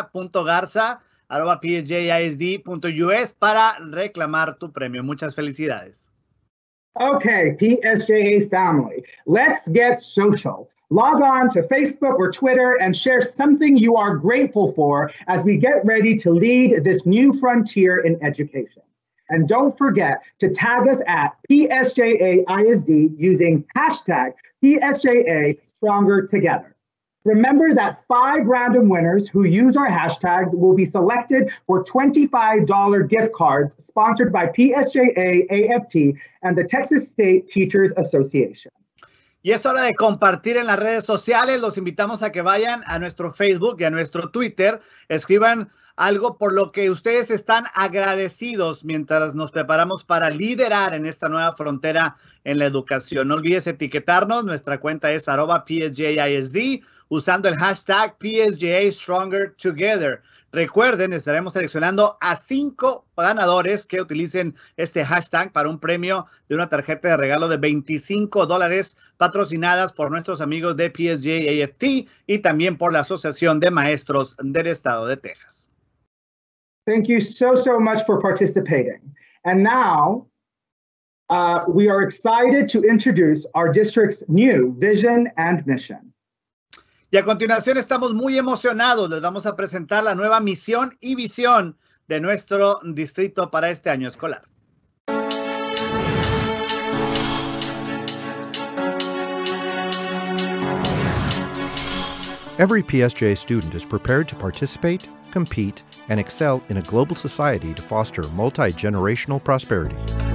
Speaker 2: melinda.garza@psjaisd.us para reclamar tu premio. Muchas felicidades.
Speaker 1: Okay, PSJA family, let's get social. Log on to Facebook or Twitter and share something you are grateful for as we get ready to lead this new frontier in education. And don't forget to tag us at PSJAISD using hashtag PSJA Stronger Together. Remember that 5 random winners who use our hashtags will be selected for $25 gift cards sponsored by PSJA AFT and the Texas State Teachers Association.
Speaker 2: Y es hora de compartir en las redes sociales. Los invitamos a que vayan a nuestro Facebook y a nuestro Twitter. Escriban algo por lo que ustedes están agradecidos mientras nos preparamos para liderar en esta nueva frontera en la educación. No olvides etiquetarnos. Nuestra cuenta es @PSJAISD usando el hashtag PSJA Stronger Together. Recuerden, estaremos seleccionando a 5 ganadores que utilicen este hashtag para un premio de una tarjeta de regalo de $25 patrocinadas por nuestros amigos de PSJA AFT y también por la Asociación de Maestros del Estado de Texas.
Speaker 1: Thank you so much for participating. And now, we are excited to introduce our district's new vision and mission.
Speaker 2: Y a continuación estamos muy emocionados. Les vamos a presentar la nueva misión y visión de nuestro distrito para este año escolar.
Speaker 12: Every PSJA student is prepared to participate, compete, and excel in a global society to foster multi-generational prosperity.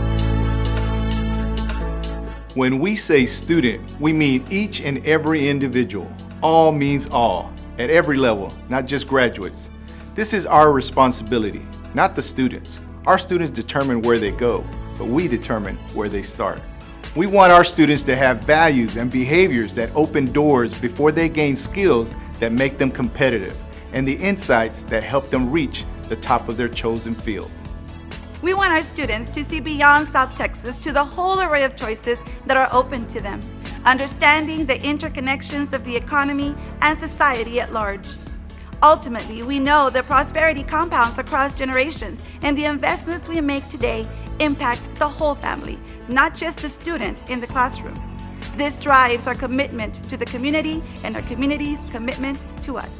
Speaker 10: When we say student, we mean each and every individual. All means all, at every level, not just graduates. This is our responsibility, not the students. Our students determine where they go, but we determine where they start. We want our students to have values and behaviors that open doors before they gain skills that make them competitive, and the insights that help them reach the top of their chosen field.
Speaker 13: We want our students to see beyond South Texas to the whole array of choices that are open to them, understanding the interconnections of the economy and society at large. Ultimately, we know that prosperity compounds across generations, and the investments we make today impact the whole family, not just the student in the classroom. This drives our commitment to the community and our community's commitment to us.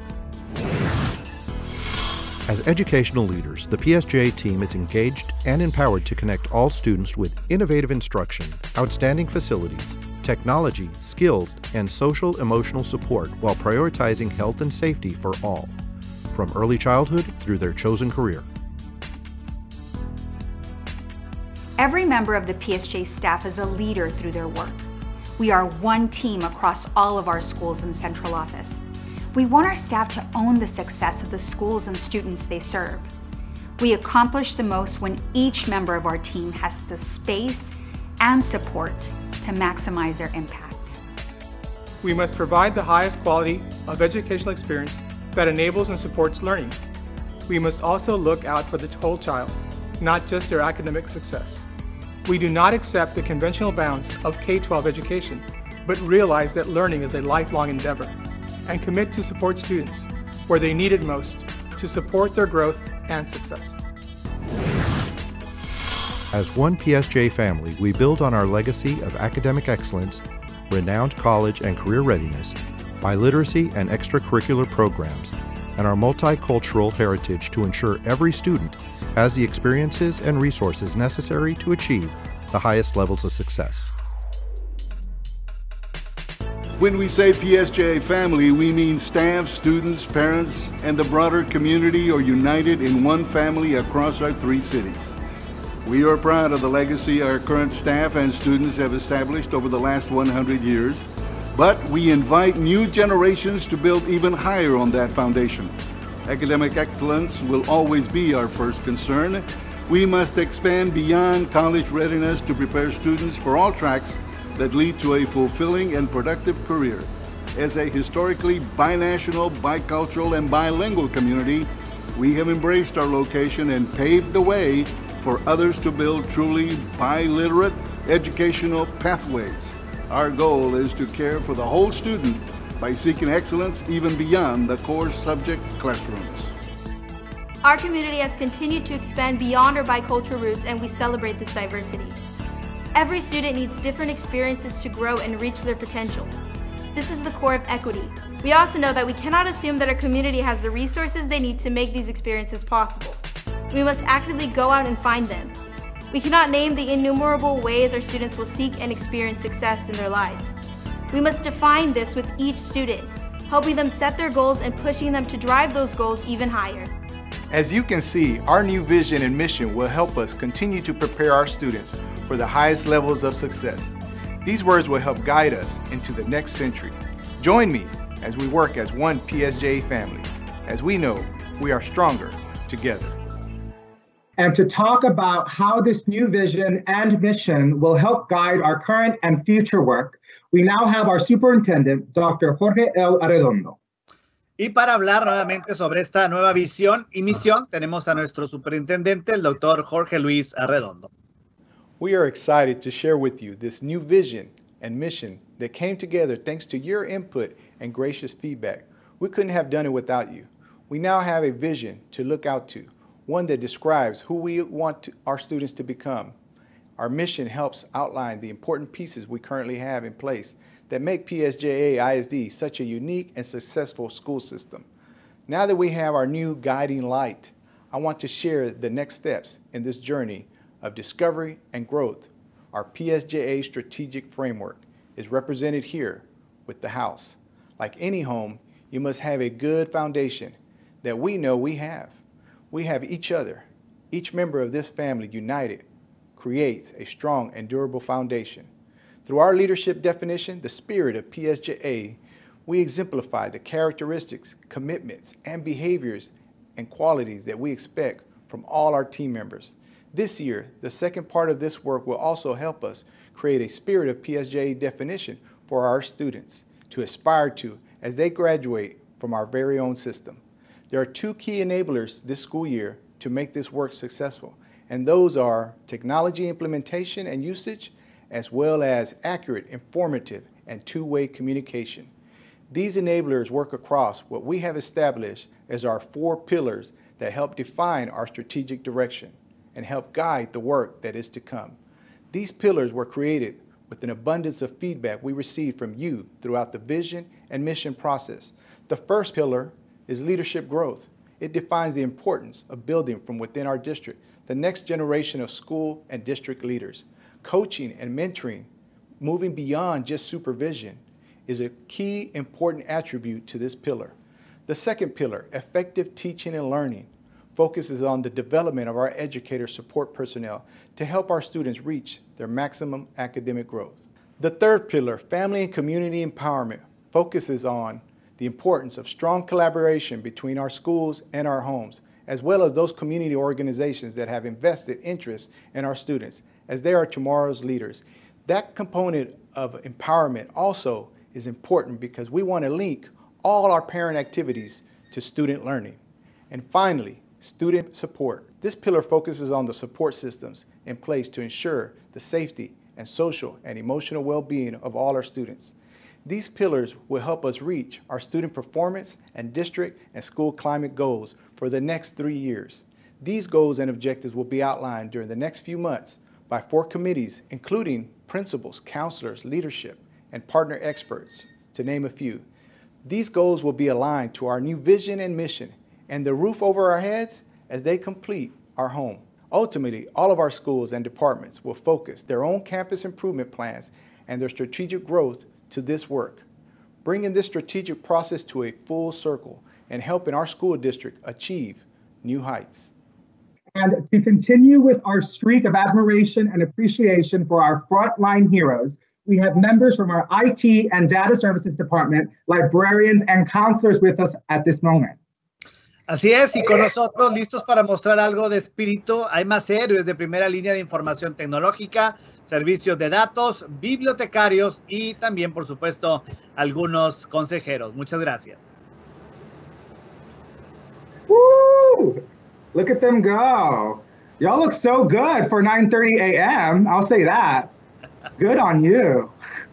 Speaker 12: As educational leaders, the PSJA team is engaged and empowered to connect all students with innovative instruction, outstanding facilities, technology, skills, and social emotional support while prioritizing health and safety for all. from early childhood through their chosen career.
Speaker 14: Every member of the PSJ staff is a leader through their work. We are one team across all of our schools and central office. We want our staff to own the success of the schools and students they serve. We accomplish the most when each member of our team has the space and support to maximize their impact.
Speaker 15: We must provide the highest quality of educational experience that enables and supports learning. We must also look out for the whole child, not just their academic success. We do not accept the conventional bounds of K-12 education, but realize that learning is a lifelong endeavor and commit to support students where they need it most to support their growth and success.
Speaker 12: As one PSJ family, we build on our legacy of academic excellence, renowned college and career readiness, biliteracy and extracurricular programs, and our multicultural heritage to ensure every student has the experiences and resources necessary to achieve the highest levels of success.
Speaker 16: When we say PSJA family, we mean staff, students, parents, and the broader community are united in one family across our 3 cities. We are proud of the legacy our current staff and students have established over the last 100 years, but we invite new generations to build even higher on that foundation. Academic excellence will always be our first concern. We must expand beyond college readiness to prepare students for all tracks that lead to a fulfilling and productive career. As a historically binational, bicultural, and bilingual community, we have embraced our location and paved the way for others to build truly biliterate educational pathways. Our goal is to care for the whole student by seeking excellence even beyond the core subject classrooms.
Speaker 17: Our community has continued to expand beyond our bicultural roots, and we celebrate this diversity. Every student needs different experiences to grow and reach their potential. This is the core of equity. We also know that we cannot assume that our community has the resources they need to make these experiences possible. We must actively go out and find them. We cannot name the innumerable ways our students will seek and experience success in their lives. We must define this with each student, helping them set their goals and pushing them to drive those goals even higher.
Speaker 10: As you can see, our new vision and mission will help us continue to prepare our students for the highest levels of success. These words will help guide us into the next century. Join me as we work as one PSJA family, as we know we are stronger together.
Speaker 1: And to talk about how this new vision and mission will help guide our current and future work, we now have our superintendent, Dr. Jorge L. Arredondo.
Speaker 2: Y para hablar nuevamente sobre esta nueva visión y misión, tenemos a nuestro superintendente, el doctor Jorge Luis Arredondo.
Speaker 10: We are excited to share with you this new vision and mission that came together thanks to your input and gracious feedback. We couldn't have done it without you. We now have a vision to look out to, one that describes who we want our students to become. Our mission helps outline the important pieces we currently have in place that make PSJA ISD such a unique and successful school system. Now that we have our new guiding light, I want to share the next steps in this journey of discovery and growth. Our PSJA strategic framework is represented here with the house. Like any home, you must have a good foundation that we know we have. We have each other. Each member of this family united creates a strong and durable foundation. Through our leadership definition, the spirit of PSJA, we exemplify the characteristics, commitments, and behaviors and qualities that we expect from all our team members. This year, the second part of this work will also help us create a spirit of PSJA definition for our students to aspire to as they graduate from our very own system. There are 2 key enablers this school year to make this work successful, and those are technology implementation and usage, as well as accurate, informative, and two-way communication. These enablers work across what we have established as our 4 pillars that help define our strategic direction and help guide the work that is to come. These pillars were created with an abundance of feedback we received from you throughout the vision and mission process. The first pillar is leadership growth. It defines the importance of building from within our district the next generation of school and district leaders. Coaching and mentoring, moving beyond just supervision, is a key important attribute to this pillar. The second pillar, effective teaching and learning, focuses on the development of our educator support personnel to help our students reach their maximum academic growth. The third pillar, family and community empowerment, focuses on the importance of strong collaboration between our schools and our homes, as well as those community organizations that have invested interest in our students, as they are tomorrow's leaders. That component of empowerment also is important because we want to link all our parent activities to student learning. And finally, student support. This pillar focuses on the support systems in place to ensure the safety and social and emotional well-being of all our students. These pillars will help us reach our student performance and district and school climate goals for the next 3 years. These goals and objectives will be outlined during the next few months by 4 committees, including principals, counselors, leadership, and partner experts, to name a few. These goals will be aligned to our new vision and mission and the roof over our heads as they complete our home. Ultimately, all of our schools and departments will focus their own campus improvement plans and their strategic growth to this work, bringing this strategic process to a full circle and helping our school district achieve new heights.
Speaker 1: And to continue with our streak of admiration and appreciation for our frontline heroes, we have members from our IT and Data Services Department, librarians, and counselors with us at this moment.
Speaker 2: Así es, y con nosotros listos para mostrar algo de espíritu, hay más héroes de primera línea de información tecnológica, servicios de datos, bibliotecarios y también, por supuesto, algunos consejeros. Muchas gracias.
Speaker 1: Woo! Look at them go. Y'all look so good for 9:30 a.m. I'll say that. Good on you.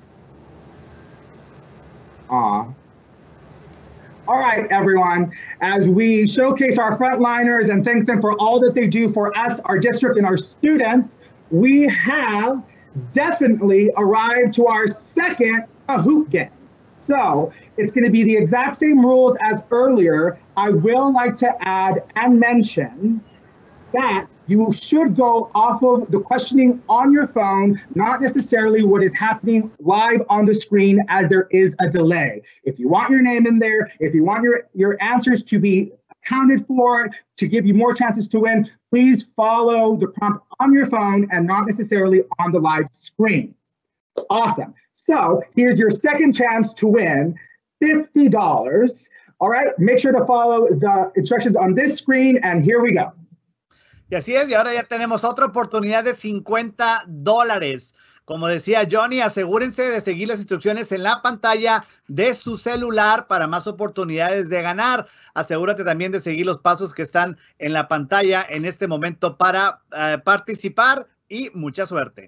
Speaker 1: Aw. All right, everyone, as we showcase our frontliners and thank them for all that they do for us, our district, and our students, we have definitely arrived to our second Kahoot game. So it's going to be the exact same rules as earlier. I will like to add and mention that you should go off of the questioning on your phone, not necessarily what is happening live on the screen as there is a delay. If you want your name in there, if you want your answers to be accounted for, to give you more chances to win, please follow the prompt on your phone and not necessarily on the live screen. Awesome. So here's your second chance to win $50. All right, make sure to follow the instructions on this screen, and here we go.
Speaker 2: Y así es, y ahora ya tenemos otra oportunidad de $50. Como decía Johnny, asegúrense de seguir las instrucciones en la pantalla de su celular para más oportunidades de ganar. Asegúrate también de seguir los pasos que están en la pantalla en este momento para participar y mucha suerte.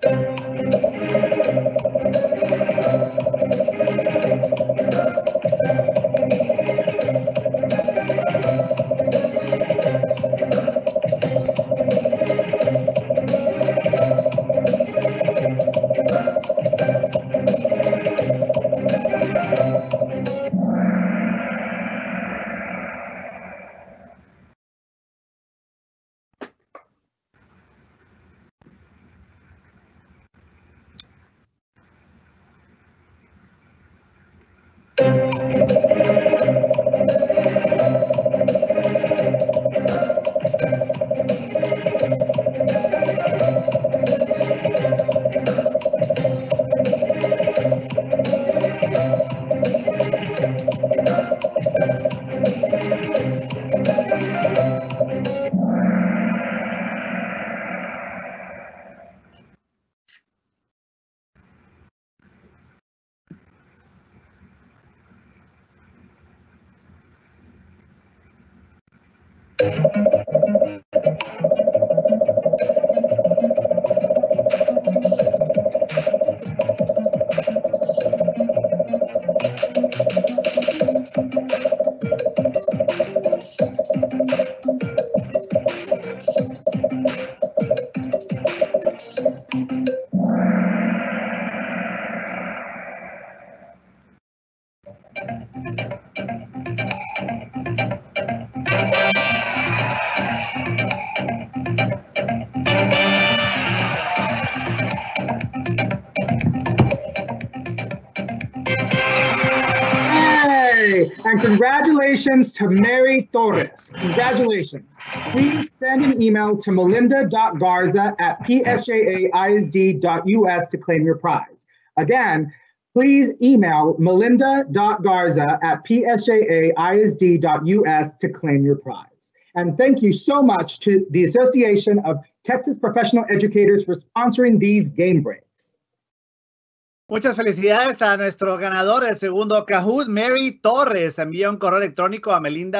Speaker 1: And congratulations to Mary Torres. Congratulations. Please send an email to melinda.garza@psjaisd.us to claim your prize. Again, please email melinda.garza@psjaisd.us to claim your prize. And thank you so much to the Association of Texas Professional Educators for sponsoring these game breaks.
Speaker 2: Muchas felicidades a nuestro ganador del segundo Kahoot, Mary Torres. Envía un correo electrónico a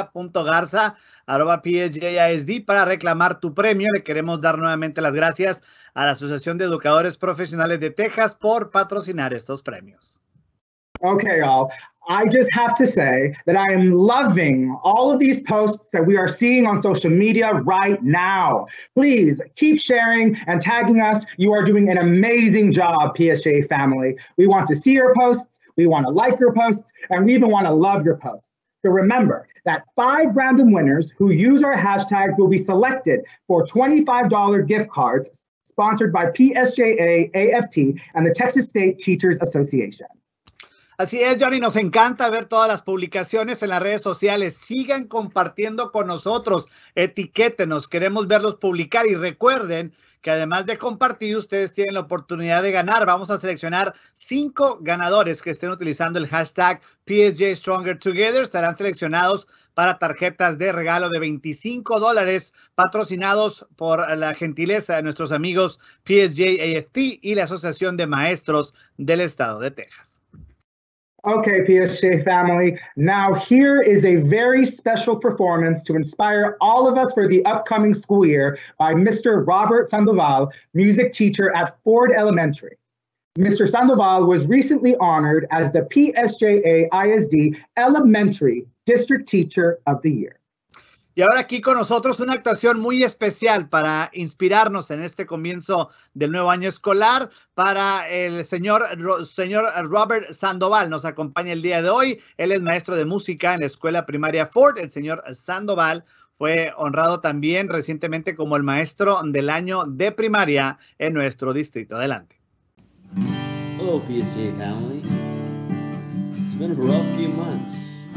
Speaker 2: melinda.garza@psjaisd para reclamar tu premio. Le queremos dar nuevamente las gracias a la Asociación de Educadores Profesionales de Texas por patrocinar estos premios.
Speaker 1: Okay, y'all. I just have to say that I am loving all of these posts that we are seeing on social media right now. Please keep sharing and tagging us. You are doing an amazing job, PSJA family. We want to see your posts, we want to like your posts, and we even want to love your posts. So remember that 5 random winners who use our hashtags will be selected for $25 gift cards sponsored by PSJA, AFT, and the Texas State Teachers Association.
Speaker 2: Así es, Johnny, nos encanta ver todas las publicaciones en las redes sociales. Sigan compartiendo con nosotros, etiquétenos, queremos verlos publicar y recuerden que además de compartir, ustedes tienen la oportunidad de ganar. Vamos a seleccionar 5 ganadores que estén utilizando el hashtag PSJ Stronger Together. Serán seleccionados para tarjetas de regalo de $25 patrocinados por la gentileza de nuestros amigos PSJ AFT y la Asociación de Maestros del Estado de Texas.
Speaker 1: Okay, PSJ family, now here is a very special performance to inspire all of us for the upcoming school year by Mr. Robert Sandoval, music teacher at Ford Elementary. Mr. Sandoval was recently honored as the PSJA ISD Elementary District Teacher of the Year.
Speaker 2: Y ahora aquí con nosotros una actuación muy especial para inspirarnos en este comienzo del nuevo año escolar. Para el señor Robert Sandoval nos acompaña el día de hoy. Él es maestro de música en la escuela primaria Ford. El señor Sandoval fue honrado también recientemente como el maestro del año de primaria en nuestro distrito. Adelante.
Speaker 18: Hello, PSJ family. It's been a rough few months.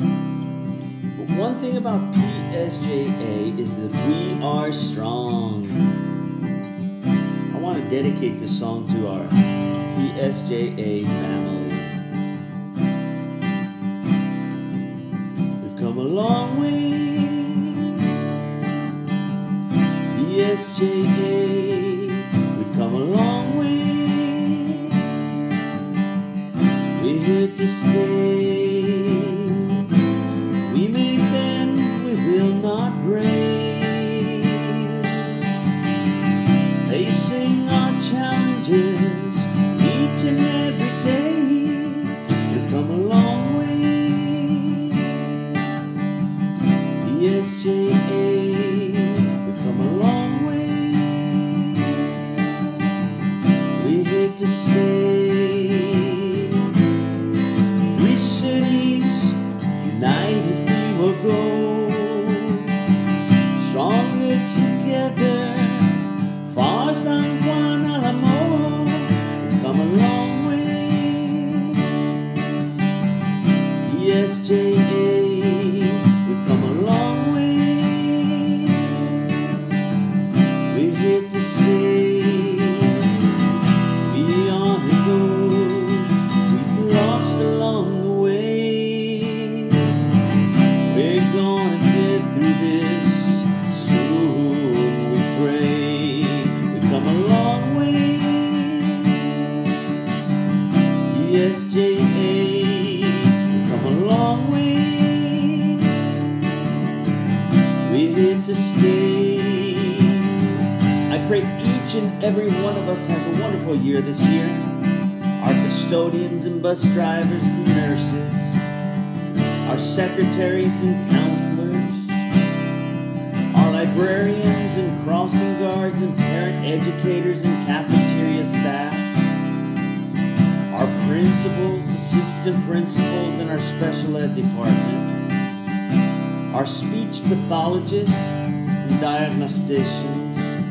Speaker 18: One thing about PSJA is that we are strong. I want to dedicate this song to our PSJA family. We've come a long way. PSJA, we've come a long way. We're here to stay. Facing our challenges, PSJA, we've come a long way. We hate to say, 3 cities united we will go, stronger together, far San Juan Alamo, we've come a long way. PSJA, we've come a long way. We're here to say, we honor those we've lost along the way. We're gonna get through this soon, we pray. We've come a long way. PSJA, we've come a long way. We're here to stay. I pray each and every one of us has a wonderful year this year. Our custodians and bus drivers and nurses, our secretaries and counselors, our librarians and crossing guards and parent educators and cafeteria staff, our principals, assistant principals, and our special ed department, our speech pathologists and diagnosticians,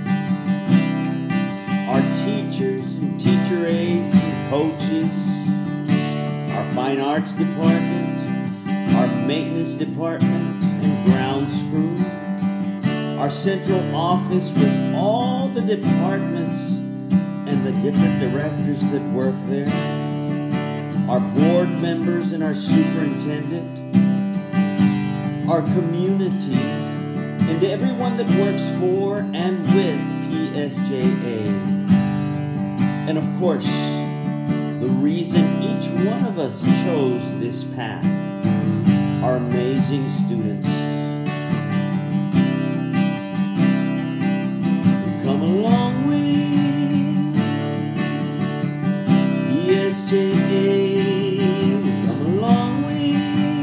Speaker 18: our teachers and teacher aides and coaches, our fine arts department, our maintenance department and grounds crew, our central office with all the departments and the different directors that work there, our board members and our superintendent, our community, and everyone that works for and with PSJA. And of course, the reason each one of us chose this path, our amazing students. We've come a long way. PSJA, we've come a long way.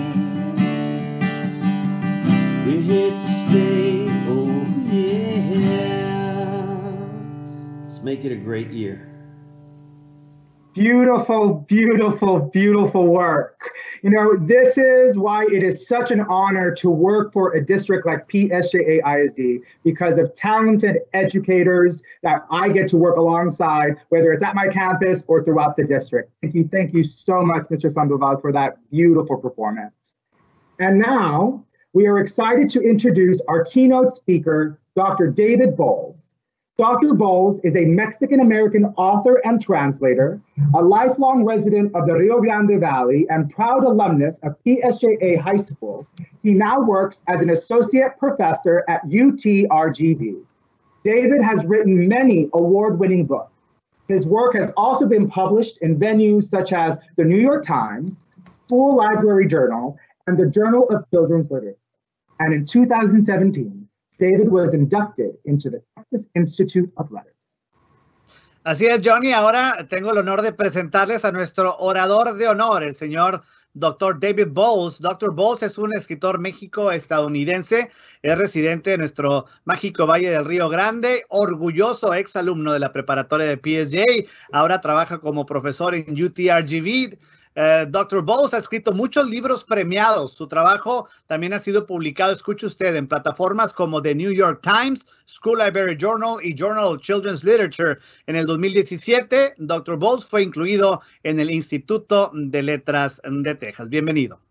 Speaker 18: We're here to stay, oh yeah. Let's make it a great year.
Speaker 1: Beautiful, beautiful, beautiful work. You know, this is why it is such an honor to work for a district like PSJA ISD, because of talented educators that I get to work alongside, whether it's at my campus or throughout the district. Thank you so much, Mr. Sandoval, for that beautiful performance. And now we are excited to introduce our keynote speaker, Dr. David Bowles. Dr. Bowles is a Mexican-American author and translator, a lifelong resident of the Rio Grande Valley and proud alumnus of PSJA High School. He now works as an associate professor at UTRGV. David has written many award-winning books. His work has also been published in venues such as the New York Times, School Library Journal, and the Journal of Children's Literature. And in 2017, David was inducted into the Texas Institute of Letters.
Speaker 2: Así es, Johnny. Ahora tengo el honor de presentarles a nuestro orador de honor, el señor Dr. David Bowles. Dr. Bowles es un escritor México-estadounidense, es residente de nuestro mágico Valle del Río Grande, orgulloso exalumno de la preparatoria de PSJA, ahora trabaja como profesor en UTRGV. Dr. Bowles ha escrito muchos libros premiados. Su trabajo también ha sido publicado, escuche usted, en plataformas como The New York Times, School Library Journal y Journal of Children's Literature. En el 2017, Dr. Bowles fue incluido en el Instituto de Letras de Texas. Bienvenido.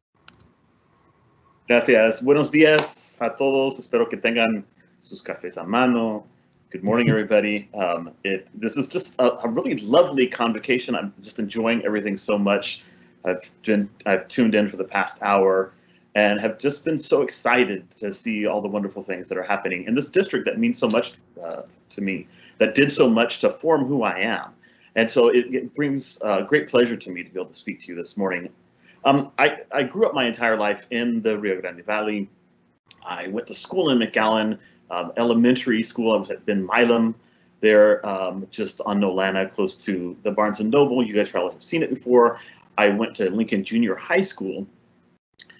Speaker 19: Gracias. Buenos días a todos. Espero que tengan sus cafés a mano. Good morning, everybody. This is just a really lovely convocation. I'm just enjoying everything so much. I've tuned in for the past hour and have just been so excited to see all the wonderful things that are happening in this district that means so much to me, that did so much to form who I am. And so it brings great pleasure to me to be able to speak to you this morning. I grew up my entire life in the Rio Grande Valley. I went to school in McAllen. Elementary school, I was at Ben Milam there, just on Nolana, close to the Barnes & Noble. You guys probably have seen it before. I went to Lincoln Junior High School.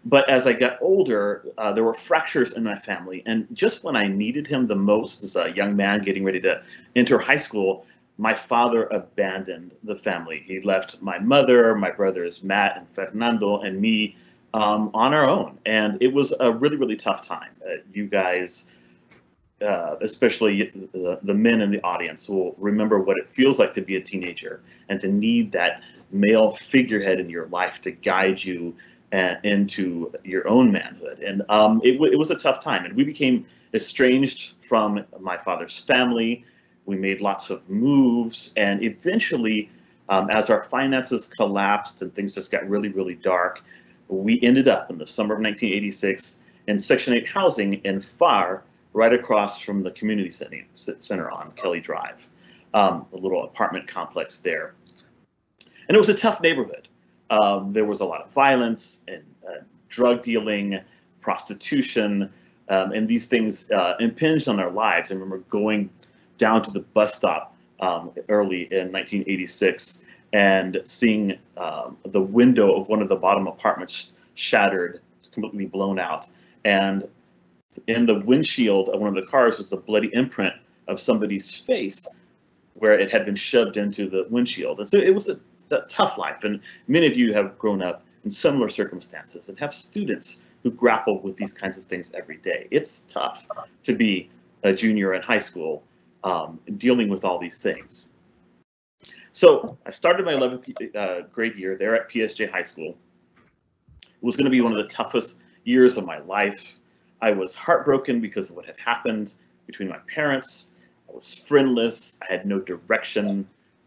Speaker 19: But as I got older, there were fractures in my family. And just when I needed him the most as a young man getting ready to enter high school, my father abandoned the family. He left my mother, my brothers Matt and Fernando, and me on our own. And it was a really, really tough time. You guys, especially the men in the audience, will remember what it feels like to be a teenager and to need that male figurehead in your life to guide you into your own manhood. And it was a tough time. And we became estranged from my father's family. We made lots of moves. And eventually, as our finances collapsed and things just got really, really dark, we ended up in the summer of 1986 in Section 8 housing in Pharr, right across from the community center on Kelly Drive, a little apartment complex there. And it was a tough neighborhood. There was a lot of violence and drug dealing, prostitution, and these things impinged on our lives. I remember going down to the bus stop early in 1986 and seeing the window of one of the bottom apartments shattered, completely blown out. And in the windshield of one of the cars was a bloody imprint of somebody's face where it had been shoved into the windshield. And so it was a tough life. And many of you have grown up in similar circumstances and have students who grapple with these kinds of things every day. It's tough to be a junior in high school dealing with all these things. So I started my 11th grade year there at PSJ High School. It was going to be one of the toughest years of my life. I was heartbroken because of what had happened between my parents. I was friendless. I had no direction.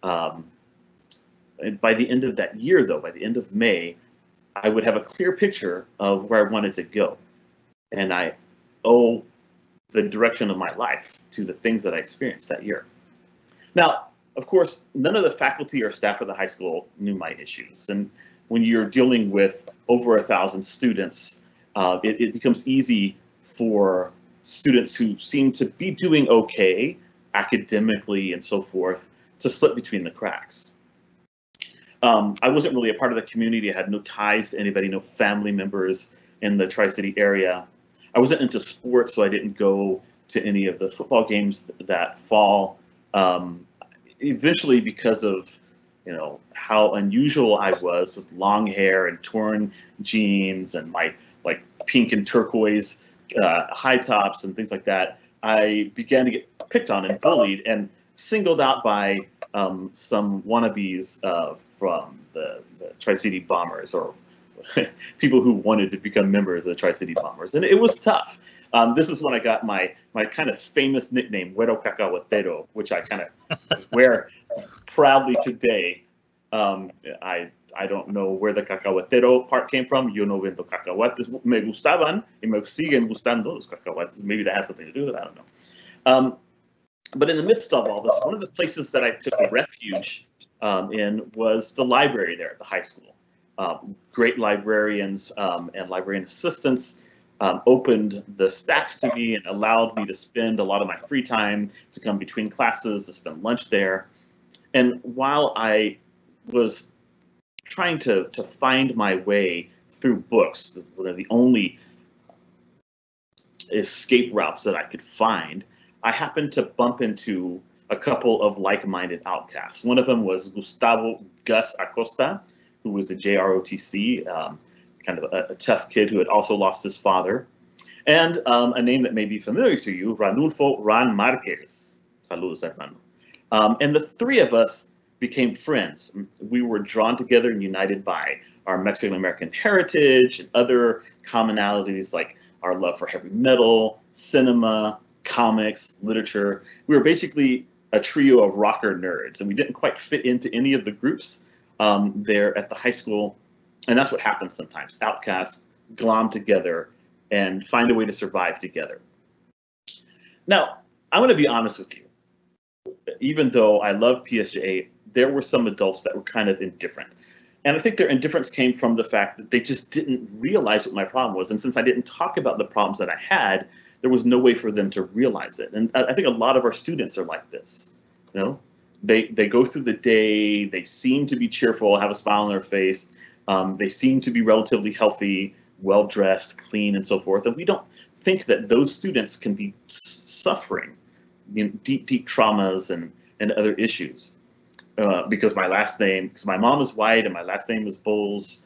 Speaker 19: And by the end of that year, though, by the end of May, I would have a clear picture of where I wanted to go. And I owe the direction of my life to the things that I experienced that year. Now, of course, none of the faculty or staff of the high school knew my issues. And when you're dealing with over 1,000 students, it becomes easy for students who seem to be doing okay academically and so forth to slip between the cracks. I wasn't really a part of the community. I had no ties to anybody, no family members in the Tri-City area. I wasn't into sports, so I didn't go to any of the football games that fall. Eventually, because of how unusual I was with long hair and torn jeans and my like pink and turquoise high tops and things like that, I began to get picked on and bullied and singled out by some wannabes from the Tri-City Bombers, or people who wanted to become members of the Tri-City Bombers. And it was tough. This is when I got my kind of famous nickname, Güero Cacahuatero, which I kind of wear proudly today. I don't know where the cacahuatero part came from. Yo no vendo cacahuates. Me gustaban y me siguen gustando los cacahuates. Maybe that has something to do with it. I don't know. But in the midst of all this, one of the places that I took refuge in was the library there at the high school. Great librarians and librarian assistants opened the stacks to me and allowed me to spend a lot of my free time to come between classes, to spend lunch there. And while I was trying to find my way through books, one of the only escape routes that I could find, I happened to bump into a couple of like-minded outcasts. One of them was Gustavo Gus Acosta, who was a JROTC, kind of a tough kid who had also lost his father, and a name that may be familiar to you, Ranulfo Ran Marquez. Saludos, hermano. And the three of us became friends. We were drawn together and united by our Mexican-American heritage and other commonalities like our love for heavy metal, cinema, comics, literature. We were basically a trio of rocker nerds, and we didn't quite fit into any of the groups there at the high school. And that's what happens sometimes. Outcasts glom together and find a way to survive together. Now, I'm going to be honest with you. Even though I love PSJA, there were some adults that were kind of indifferent. And I think their indifference came from the fact that they just didn't realize what my problem was. And since I didn't talk about the problems that I had, there was no way for them to realize it. And I think a lot of our students are like this. They go through the day, they seem to be cheerful, have a smile on their face, they seem to be relatively healthy, well-dressed, clean, and so forth. And we don't think that those students can be suffering deep, deep traumas and other issues. Because my mom is white and my last name is Bowles,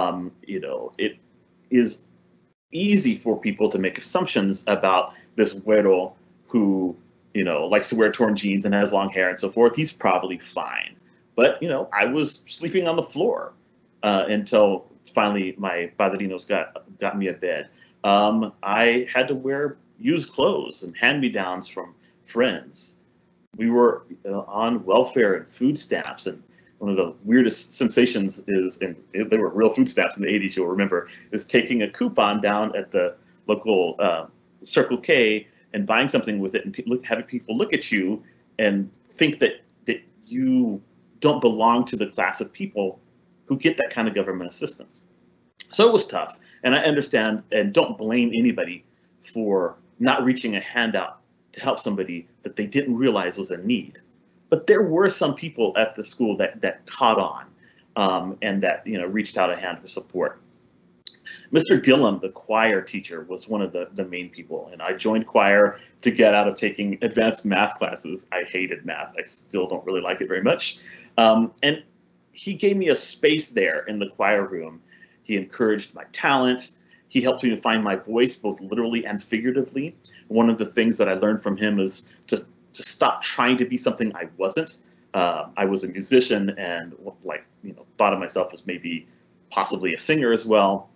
Speaker 19: it is easy for people to make assumptions about this güero who, likes to wear torn jeans and has long hair and so forth. He's probably fine. But, I was sleeping on the floor until finally my padrinos got me a bed. I had to wear used clothes and hand-me-downs from friends. We were on welfare and food stamps, and one of the weirdest sensations is, and they were real food stamps in the 80s, you'll remember, is taking a coupon down at the local Circle K and buying something with it and having people look at you and think that you don't belong to the class of people who get that kind of government assistance. So it was tough, and I understand and don't blame anybody for not reaching a hand out to help somebody that they didn't realize was in need. But there were some people at the school that caught on and that reached out a hand for support. Mr. Gillum, the choir teacher, was one of the main people, and I joined choir to get out of taking advanced math classes. I hated math. I still don't really like it very much. And he gave me a space there in the choir room. He encouraged my talent. He helped me to find my voice, both literally and figuratively. One of the things that I learned from him is to stop trying to be something I wasn't. I was a musician and thought of myself as maybe possibly a singer as well.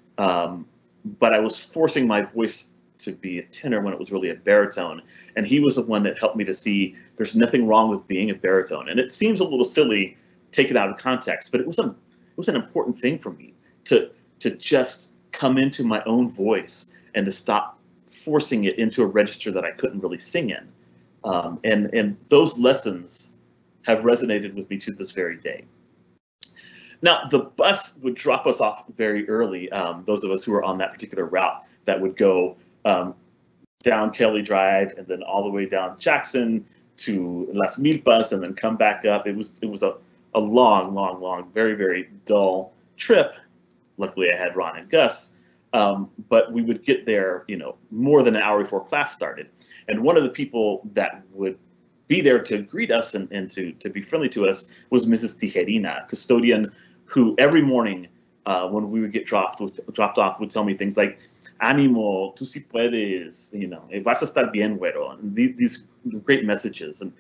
Speaker 19: But I was forcing my voice to be a tenor when it was really a baritone. And he was the one that helped me to see there's nothing wrong with being a baritone. And it seems a little silly, take it out of context, but it was an important thing for me to just come into my own voice and to stop forcing it into a register that I couldn't really sing in. And those lessons have resonated with me to this very day. Now, the bus would drop us off very early, those of us who were on that particular route that would go down Kelly Drive and then all the way down Jackson to Las Milpas and then come back up. It was a long, very, very dull trip. Luckily, I had Ron and Gus, but we would get there, more than an hour before class started. And one of the people that would be there to greet us and to be friendly to us was Mrs. Tijerina, custodian, who every morning when we would get dropped off would tell me things like, "Ánimo, tú sí puedes, vas a estar bien, güero," and these great messages. And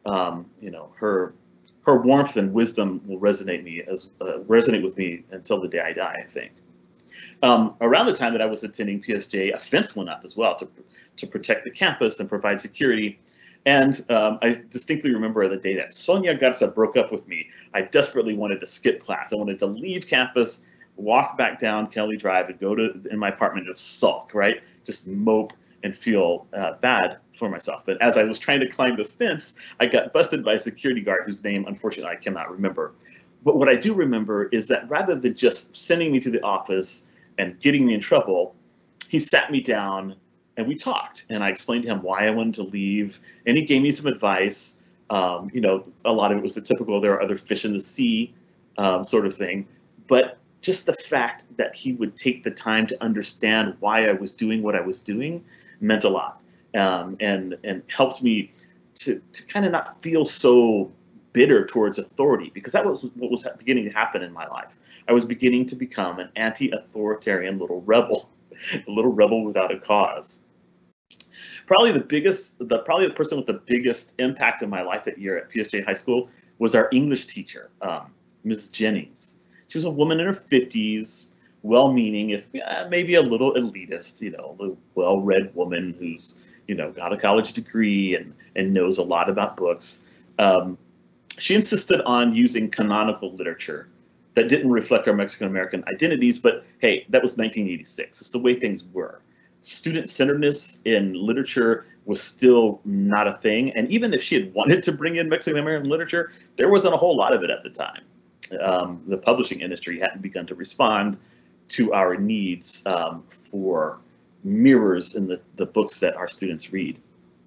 Speaker 19: her warmth and wisdom will resonate with me until the day I die, I think. Around the time that I was attending PSJ, a fence went up as well to protect the campus and provide security. And I distinctly remember the day that Sonia Garza broke up with me. I desperately wanted to skip class. I wanted to leave campus, walk back down Kelly Drive, and go in my apartment and just sulk, right? Just mope and feel bad for myself. But as I was trying to climb the fence, I got busted by a security guard whose name, unfortunately, I cannot remember. But what I do remember is that rather than just sending me to the office and getting me in trouble, he sat me down and we talked. And I explained to him why I wanted to leave, and he gave me some advice. A lot of it was the typical, there are other fish in the sea sort of thing. But just the fact that he would take the time to understand why I was doing what I was doing meant a lot, and helped me to kind of not feel so bitter towards authority, because that was what was beginning to happen in my life. I was beginning to become an anti-authoritarian little rebel, a little rebel without a cause. Probably the person with the biggest impact in my life that year at PSJ High School was our English teacher, Mrs. Jennings. She was a woman in her 50s, well-meaning, if maybe a little elitist, a well-read woman who's, got a college degree and knows a lot about books. She insisted on using canonical literature that didn't reflect our Mexican-American identities, but hey, that was 1986. It's the way things were. Student-centeredness in literature was still not a thing, and even if she had wanted to bring in Mexican-American literature, there wasn't a whole lot of it at the time. The publishing industry hadn't begun to respond to our needs for mirrors in the books that our students read.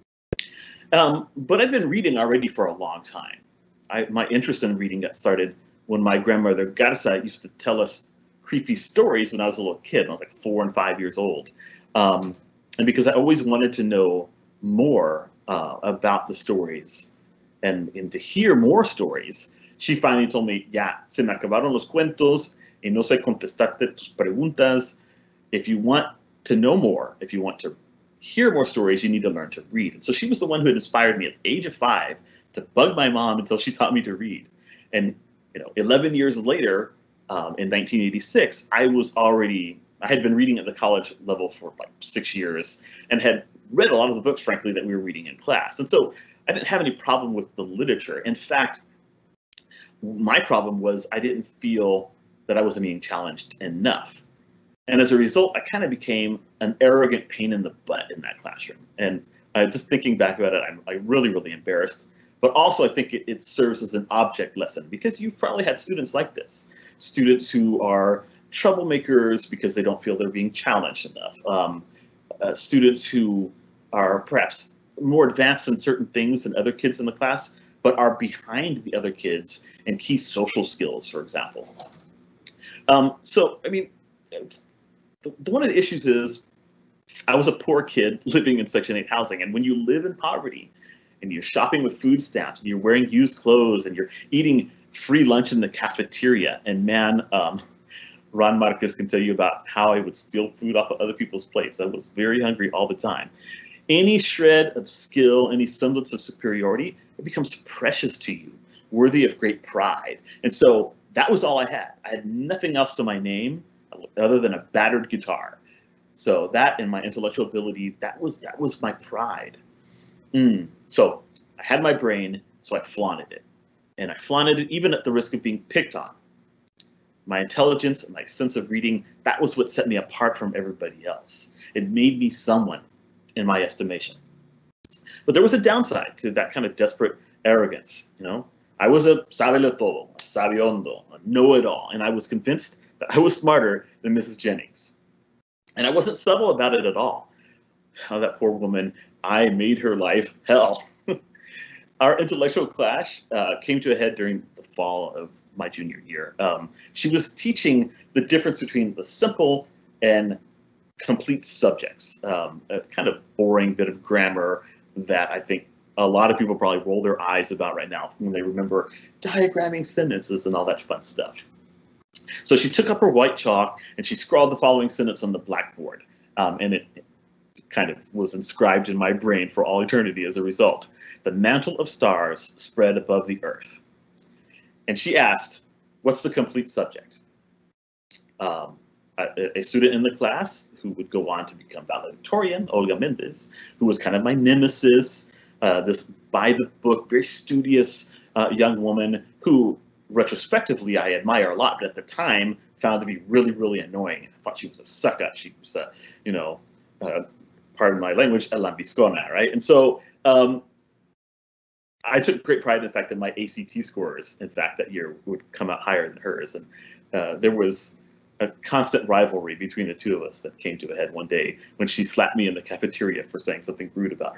Speaker 19: But I've been reading already for a long time. My interest in reading got started when my grandmother Garza used to tell us creepy stories when I was a little kid. I was like 4 and 5 years old. And because I always wanted to know more about the stories and to hear more stories, she finally told me, ya, se me acabaron los cuentos y no sé contestarte tus preguntas. If you want to know more, if you want to hear more stories, you need to learn to read. And so she was the one who had inspired me at the age of 5 to bug my mom until she taught me to read. And 11 years later, in 1986, I had been reading at the college level for like 6 years and had read a lot of the books, frankly, that we were reading in class. And so I didn't have any problem with the literature. In fact, my problem was I didn't feel that I wasn't being challenged enough. And as a result, I kind of became an arrogant pain in the butt in that classroom. And just thinking back about it, I'm really, really embarrassed. But also, I think it serves as an object lesson, because you've probably had students like this. Students who are troublemakers because they don't feel they're being challenged enough. Students who are perhaps more advanced in certain things than other kids in the class, but are behind the other kids in key social skills, for example. So, I mean, one of the issues is I was a poor kid living in Section 8 housing. And when you live in poverty and you're shopping with food stamps and you're wearing used clothes and you're eating free lunch in the cafeteria, and man, Ron Marquez can tell you about how I would steal food off of other people's plates. I was very hungry all the time. Any shred of skill, any semblance of superiority, it becomes precious to you, worthy of great pride. And so that was all I had. I had nothing else to my name other than a battered guitar. So that and my intellectual ability, that was my pride. So I had my brain, so I flaunted it. And I flaunted it even at the risk of being picked on. My intelligence and my sense of reading, that was what set me apart from everybody else. It made me someone in my estimation. But there was a downside to that kind of desperate arrogance. I was a sabelo todo, a sabiondo, a know-it-all, and I was convinced that I was smarter than Mrs. Jennings. And I wasn't subtle about it at all. Oh, that poor woman, I made her life hell. Our intellectual clash came to a head during the fall of my junior year. She was teaching the difference between the simple and complete subjects, a kind of boring bit of grammar that I think a lot of people probably roll their eyes about right now when they remember diagramming sentences and all that fun stuff. So she took up her white chalk and she scrawled the following sentence on the blackboard, and it kind of was inscribed in my brain for all eternity as a result. The mantle of stars spread above the earth. And she asked, what's the complete subject? A student in the class who would go on to become valedictorian, Olga Mendez, who was kind of my nemesis, this by-the-book, very studious young woman who, retrospectively, I admire a lot, but at the time found to be really, really annoying. I thought she was a suck-up. She was, pardon my language, a lambiscona, right? And so I took great pride in the fact that my ACT scores, in fact, that year would come out higher than hers. And there was a constant rivalry between the two of us that came to a head one day when she slapped me in the cafeteria for saying something rude about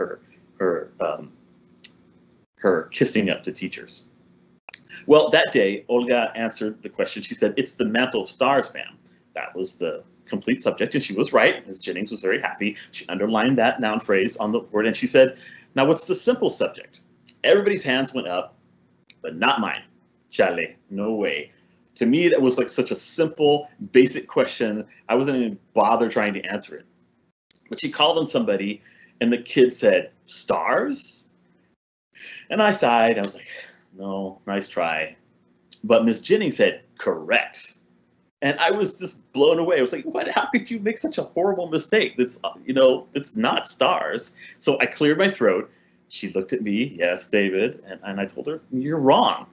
Speaker 19: her kissing up to teachers. Well, that day, Olga answered the question. She said, it's the mantle of stars, ma'am. That was the complete subject, and she was right. Ms. Jennings was very happy. She underlined that noun phrase on the word, and she said, now what's the simple subject? Everybody's hands went up, but not mine. Chale, no way. To me, that was like such a simple, basic question. I wasn't even bother trying to answer it. But she called on somebody, and the kid said, stars? And I sighed. I was like, no, nice try. But Ms. Jennings said, correct. And I was just blown away. I was like, what? How could you make such a horrible mistake? That's, it's not stars. So I cleared my throat. She looked at me, yes, David, and I told her, you're wrong.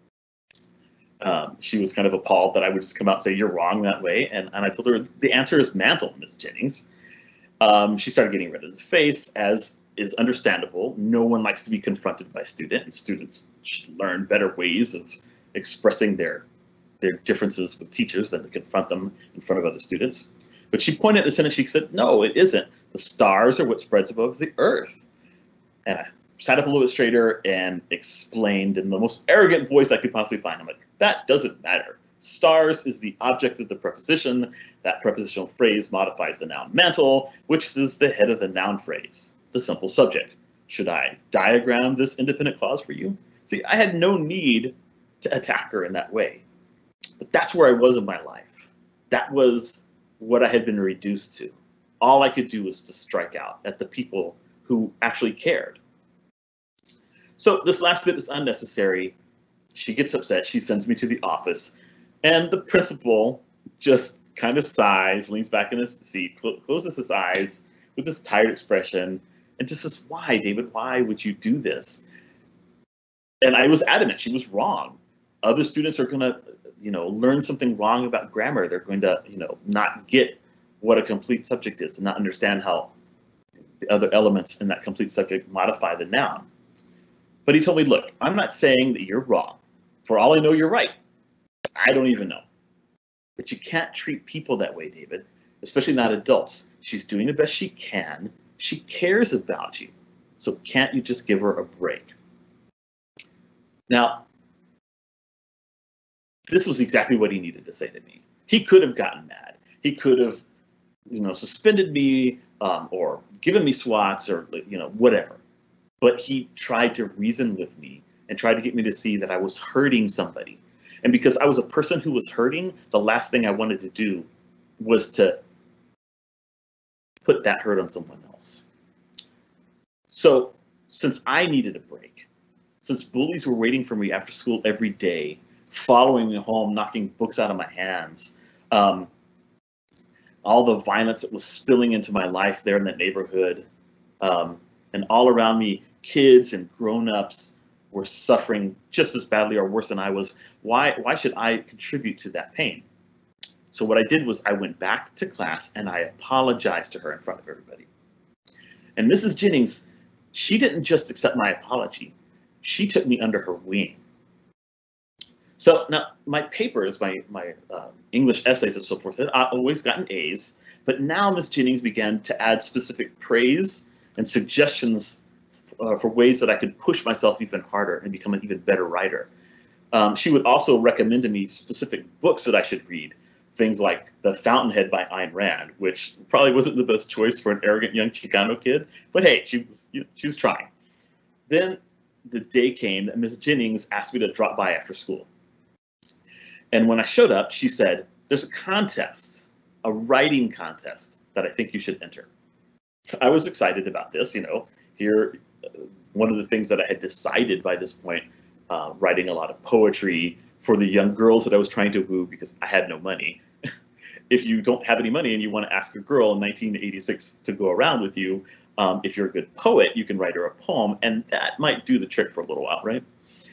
Speaker 19: She was kind of appalled that I would just come out and say, you're wrong that way. And I told her, the answer is mantle, Ms. Jennings. She started getting red in the face, as is understandable. No one likes to be confronted by a student, and students should learn better ways of expressing their differences with teachers than to confront them in front of other students. But she pointed at the sentence, she said, no, it isn't. The stars are what spreads above the earth. And I sat up a little bit straighter and explained in the most arrogant voice I could possibly find. I'm like, that doesn't matter. Stars is the object of the preposition. That prepositional phrase modifies the noun mantle, which is the head of the noun phrase. It's a simple subject. Should I diagram this independent clause for you? See, I had no need to attack her in that way. But that's where I was in my life. That was what I had been reduced to. All I could do was to strike out at the people who actually cared. So this last bit is unnecessary. She gets upset. She sends me to the office. And the principal just kind of sighs, leans back in his seat, closes his eyes with this tired expression, and just says, "Why, David? Why would you do this?" And I was adamant. She was wrong. Other students are going to, learn something wrong about grammar. They're going to, not get what a complete subject is and not understand how the other elements in that complete subject modify the noun. But he told me, "Look, I'm not saying that you're wrong. For all I know, you're right. I don't even know. But you can't treat people that way, David, especially not adults. She's doing the best she can. She cares about you. So can't you just give her a break?" Now, this was exactly what he needed to say to me. He could have gotten mad. He could have, suspended me or given me swats or, whatever. But he tried to reason with me and tried to get me to see that I was hurting somebody. And because I was a person who was hurting, the last thing I wanted to do was to put that hurt on someone else. So since I needed a break, since bullies were waiting for me after school every day, following me home, knocking books out of my hands, all the violence that was spilling into my life there in that neighborhood, and all around me, kids and grown-ups were suffering just as badly or worse than I was. Why should I contribute to that pain? So what I did was I went back to class and I apologized to her in front of everybody. And Mrs. Jennings, she didn't just accept my apology. She took me under her wing. So now my papers, my English essays and so forth, I've always gotten A's, but now Ms. Jennings began to add specific praise and suggestions for ways that I could push myself even harder and become an even better writer. She would also recommend to me specific books that I should read, things like The Fountainhead by Ayn Rand, which probably wasn't the best choice for an arrogant young Chicano kid, but hey, she was trying. Then the day came that Ms. Jennings asked me to drop by after school. And when I showed up, she said, "There's a contest, a writing contest that I think you should enter." I was excited about this, here, one of the things that I had decided by this point, writing a lot of poetry for the young girls that I was trying to woo because I had no money. If you don't have any money and you want to ask a girl in 1986 to go around with you, if you're a good poet, you can write her a poem, and that might do the trick for a little while, right?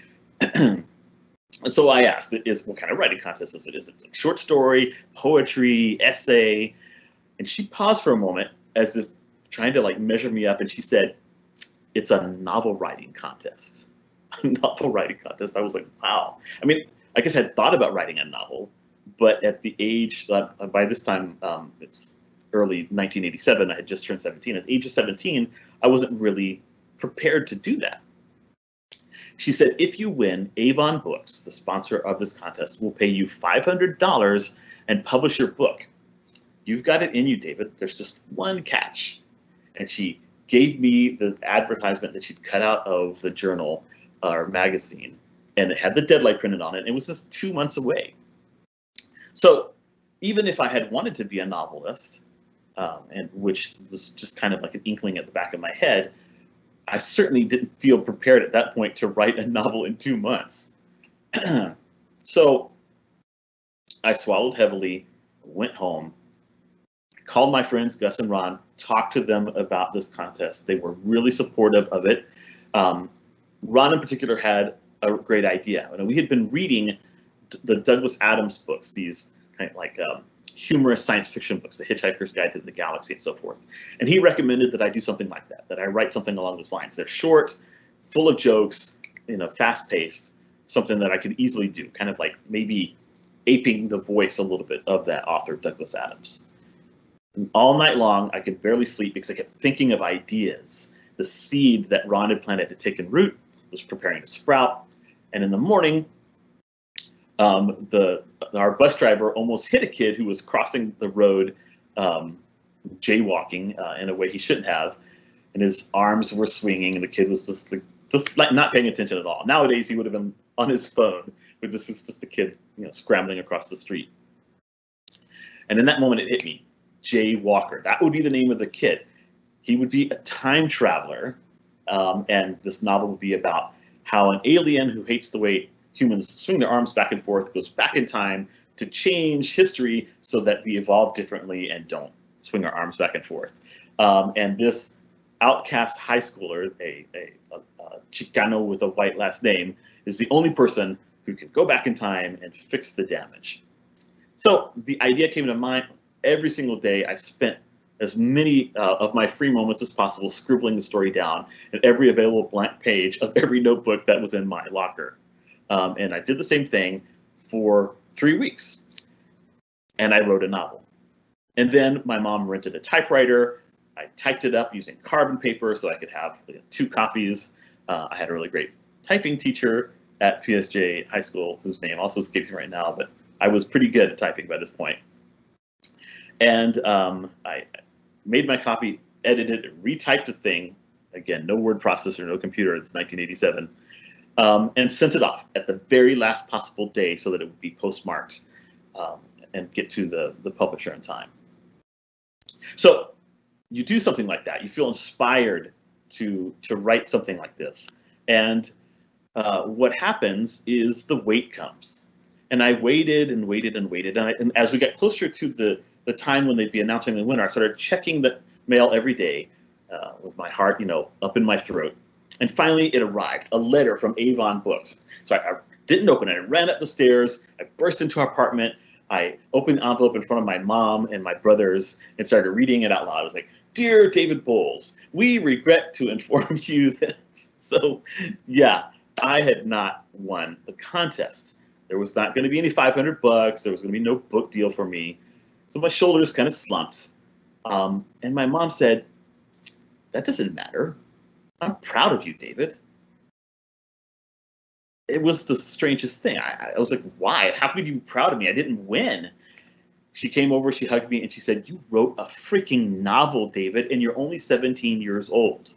Speaker 19: So I asked, what kind of writing contest is it? Is it a short story, poetry, essay? And she paused for a moment as if trying to measure me up, and she said, "It's a novel writing contest." A novel writing contest. I was like, wow. I mean, I guess I had thought about writing a novel, but at the age, by this time, it's early 1987, I had just turned 17. At the age of 17, I wasn't really prepared to do that. She said, "If you win, Avon Books, the sponsor of this contest, will pay you $500 and publish your book. You've got it in you, David. There's just one catch." And she gave me the advertisement that she'd cut out of the journal or magazine, and it had the deadline printed on it. It was just 2 months away. So even if I had wanted to be a novelist, and which was just kind of like an inkling at the back of my head, I certainly didn't feel prepared at that point to write a novel in 2 months. So I swallowed heavily, went home, called my friends Gus and Ron, talked to them about this contest. They were really supportive of it. Ron in particular had a great idea. We had been reading the Douglas Adams books, these kind of like humorous science fiction books, The Hitchhiker's Guide to the Galaxy and so forth. And he recommended that I do something like that I write something along those lines. They're short, full of jokes, fast-paced, something that I could easily do, kind of like maybe aping the voice a little bit of that author, Douglas Adams. And all night long, I could barely sleep because I kept thinking of ideas. The seed that Ron had planted had taken root, was preparing to sprout. And in the morning, our bus driver almost hit a kid who was crossing the road, jaywalking in a way he shouldn't have, and his arms were swinging, and the kid was just like not paying attention at all. Nowadays, he would have been on his phone, but this is just a kid, scrambling across the street. And in that moment, it hit me. Jay Walker. That would be the name of the kid. He would be a time traveler, and this novel would be about how an alien who hates the way humans swing their arms back and forth goes back in time to change history so that we evolve differently and don't swing our arms back and forth. And this outcast high schooler, a Chicano with a white last name, is the only person who can go back in time and fix the damage. So the idea came to mind. Every single day I spent as many of my free moments as possible scribbling the story down in every available blank page of every notebook that was in my locker. And I did the same thing for 3 weeks. And I wrote a novel. And then my mom rented a typewriter. I typed it up using carbon paper so I could have 2 copies. I had a really great typing teacher at PSJ High School, whose name also escapes me right now, but I was pretty good at typing by this point. And I made my copy, edited it, retyped the thing. Again, no word processor, no computer. It's 1987. And sent it off at the very last possible day so that it would be postmarked and get to the publisher in time. So you do something like that. You feel inspired to write something like this. And what happens is the wait comes. And I waited and waited and waited. And as we got closer to the time when they'd be announcing the winner, I started checking the mail every day with my heart, up in my throat. And finally, it arrived, a letter from Avon Books. So I didn't open it. I ran up the stairs. I burst into our apartment. I opened the envelope in front of my mom and my brothers and started reading it out loud. I was like, "Dear David Bowles, we regret to inform you that..." So, yeah, I had not won the contest. There was not going to be any $500. There was going to be no book deal for me. So my shoulders kind of slumped. And my mom said, "That doesn't matter. I'm proud of you, David." It was the strangest thing. I was like, "Why? How could you be proud of me? I didn't win." She came over, she hugged me, and she said, "You wrote a freaking novel, David, and you're only 17 years old."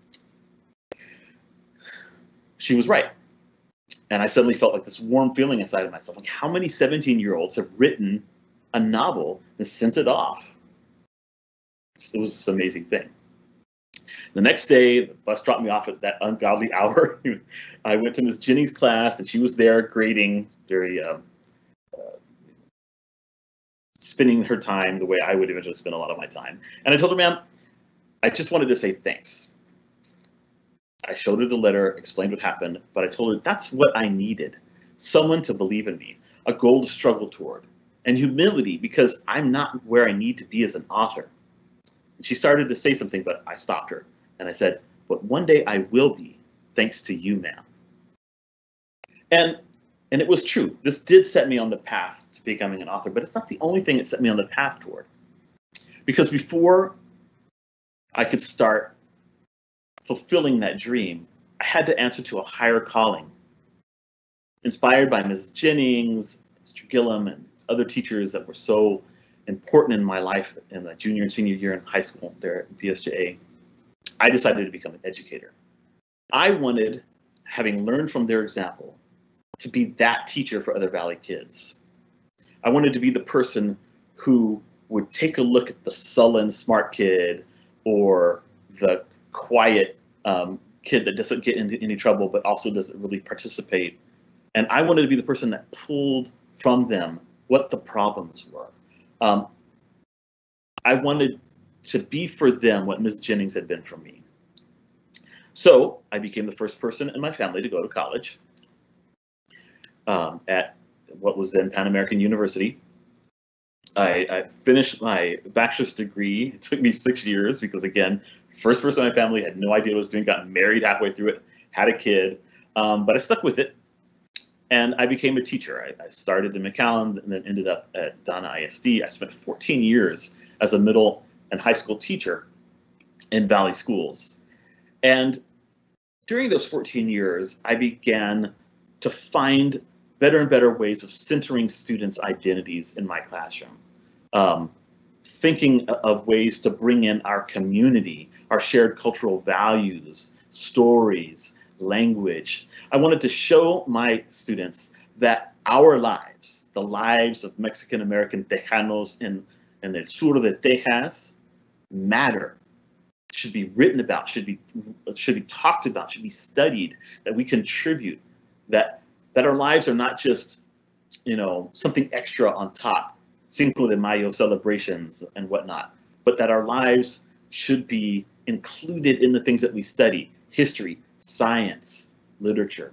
Speaker 19: She was right. And I suddenly felt like this warm feeling inside of myself. Like, how many 17-year-olds have written a novel and sent it off? It was this amazing thing. The next day, the bus dropped me off at that ungodly hour. I went to Ms. Jennings' class, and she was there grading, very spending her time the way I would eventually spend a lot of my time. And I told her, "Ma'am, I just wanted to say thanks." I showed her the letter, explained what happened, but I told her that's what I needed. Someone to believe in me, a goal to struggle toward, and humility because I'm not where I need to be as an author. And she started to say something, but I stopped her. And I said, "But one day I will be, thanks to you, ma'am." And it was true. This did set me on the path to becoming an author, but it's not the only thing it set me on the path toward. Because before I could start fulfilling that dream, I had to answer to a higher calling. Inspired by Mrs. Jennings, Mr. Gillum, and other teachers that were so important in my life in the junior and senior year in high school there at PSJA, I decided to become an educator. I wanted, having learned from their example, to be that teacher for other Valley kids. I wanted to be the person who would take a look at the sullen smart kid or the quiet kid that doesn't get into any trouble but also doesn't really participate. And I wanted to be the person that pulled from them what the problems were. I wanted to be for them what Ms. Jennings had been for me. So I became the first person in my family to go to college at what was then Pan American University. I finished my bachelor's degree. It took me 6 years because, again, first person in my family, had no idea what I was doing, got married halfway through it, had a kid, but I stuck with it. And I became a teacher. I started in McAllen and then ended up at Donna ISD. I spent 14 years as a middle and high school teacher in Valley schools. And during those 14 years, I began to find better and better ways of centering students' identities in my classroom. Thinking of ways to bring in our community, our shared cultural values, stories, language. I wanted to show my students that our lives, the lives of Mexican American Tejanos in el sur de Texas, matter, should be written about, should be talked about, should be studied, that we contribute, that our lives are not just, you know, something extra on top, Cinco de Mayo celebrations and whatnot, but that our lives should be included in the things that we study: history, science, literature.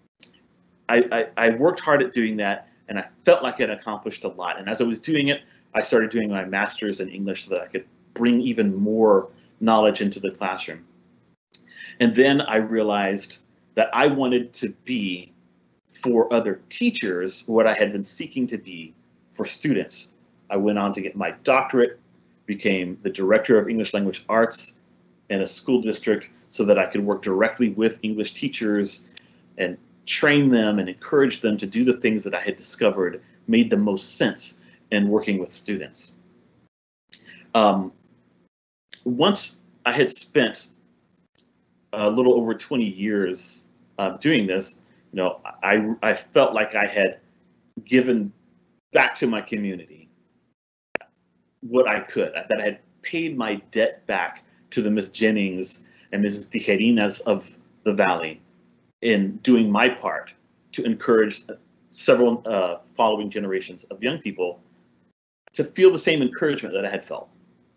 Speaker 19: I worked hard at doing that, and I felt like I'd accomplished a lot. And as I was doing it, I started doing my master's in English so that I could bring even more knowledge into the classroom. And then I realized that I wanted to be, for other teachers, what I had been seeking to be for students. I went on to get my doctorate, became the director of English language arts in a school district so that I could work directly with English teachers and train them and encourage them to do the things that I had discovered made the most sense in working with students. Once I had spent a little over 20 years doing this, you know, I felt like I had given back to my community what I could, that I had paid my debt back to the Miss Jennings and Mrs. Tijerinas of the Valley in doing my part to encourage several following generations of young people to feel the same encouragement that I had felt.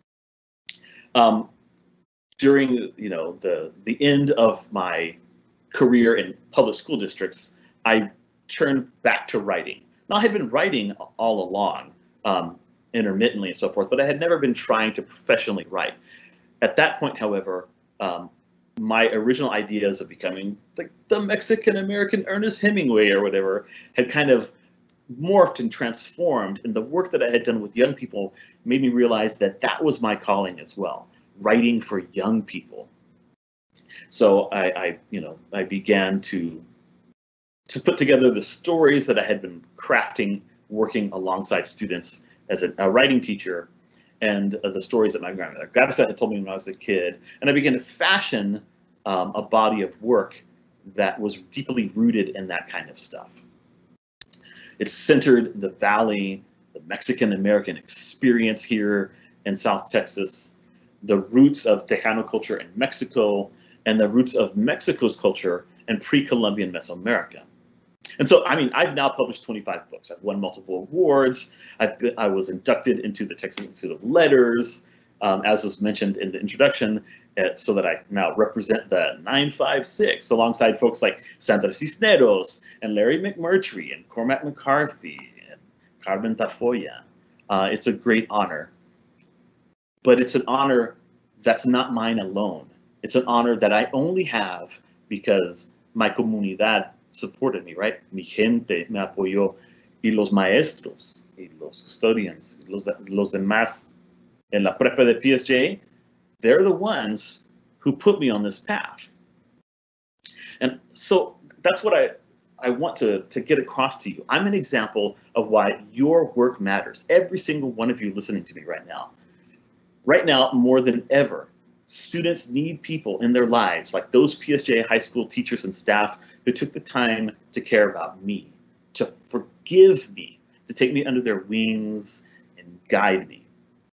Speaker 19: During, you know, the end of my career in public school districts, I turned back to writing. Now, I had been writing all along, intermittently and so forth, but I had never been trying to professionally write. At that point, however, my original ideas of becoming like the Mexican American Ernest Hemingway or whatever had kind of morphed and transformed, and the work that I had done with young people made me realize that that was my calling as well, writing for young people. So I began to put together the stories that I had been crafting, working alongside students as a writing teacher, and the stories that my grandmother Garza had told me when I was a kid. And I began to fashion a body of work that was deeply rooted in that kind of stuff. It centered the Valley, the Mexican American experience here in South Texas, the roots of Tejano culture in Mexico, and the roots of Mexico's culture in pre-Columbian Mesoamerica. And so, I mean, I've now published 25 books. I've won multiple awards. I was inducted into the Texas Institute of Letters, as was mentioned in the introduction, so that I now represent the 956 alongside folks like Sandra Cisneros and Larry McMurtry and Cormac McCarthy and Carmen Tafoya. It's a great honor, but it's an honor that's not mine alone. It's an honor that I only have because my comunidad supported me, right? Mi gente me apoyó, y los maestros, y los custodians, y los demás en la prepa de PSJ, they're the ones who put me on this path. And so that's what I want to get across to you. I'm an example of why your work matters. Every single one of you listening to me right now. Right now, more than ever, students need people in their lives like those PSJ high school teachers and staff who took the time to care about me, to forgive me, to take me under their wings and guide me.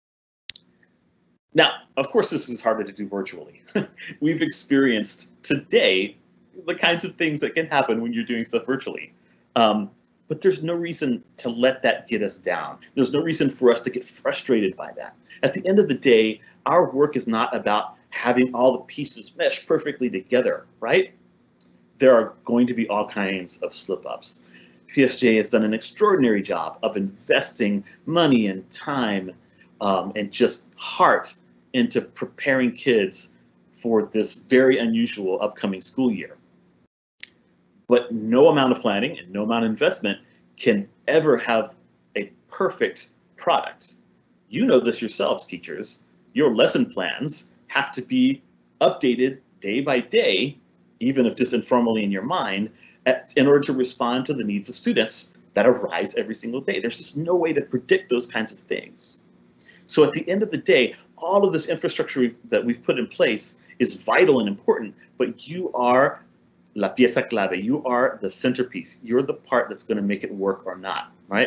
Speaker 19: Now, of course, this is harder to do virtually. We've experienced today the kinds of things that can happen when you're doing stuff virtually. But there's no reason to let that get us down. There's no reason for us to get frustrated by that. At the end of the day, our work is not about having all the pieces mesh perfectly together, right? There are going to be all kinds of slip-ups. PSJ has done an extraordinary job of investing money and time and just heart into preparing kids for this very unusual upcoming school year. But no amount of planning and no amount of investment can ever have a perfect product. You know this yourselves, teachers. Your lesson plans have to be updated day by day, even if just informally in your mind, in order to respond to the needs of students that arise every single day. There's just no way to predict those kinds of things. So at the end of the day, all of this infrastructure that we've put in place is vital and important, but you are la pieza clave. You are the centerpiece. You're the part that's going to make it work or not, right?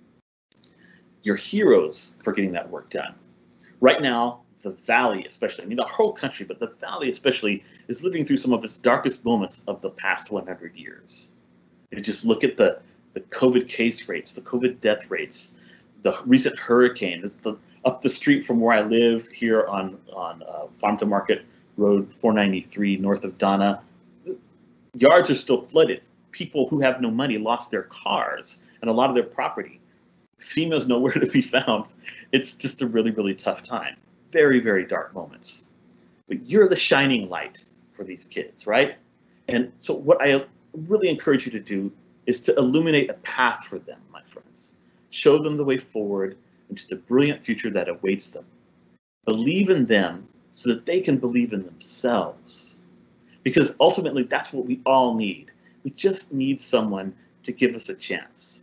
Speaker 19: You're heroes for getting that work done. Right now, the Valley especially, I mean the whole country, but the Valley especially is living through some of its darkest moments of the past 100 years. You just look at the COVID case rates, the COVID death rates, the recent hurricane. It's up the street from where I live here on Farm to Market Road 493 north of Donna. Yards are still flooded. People who have no money lost their cars and a lot of their property. FEMA's nowhere to be found. It's just a really, really tough time. Very, very dark moments. But you're the shining light for these kids, right? And so what I really encourage you to do is to illuminate a path for them, my friends. Show them the way forward into the brilliant future that awaits them. Believe in them so that they can believe in themselves. Because ultimately, that's what we all need. We just need someone to give us a chance.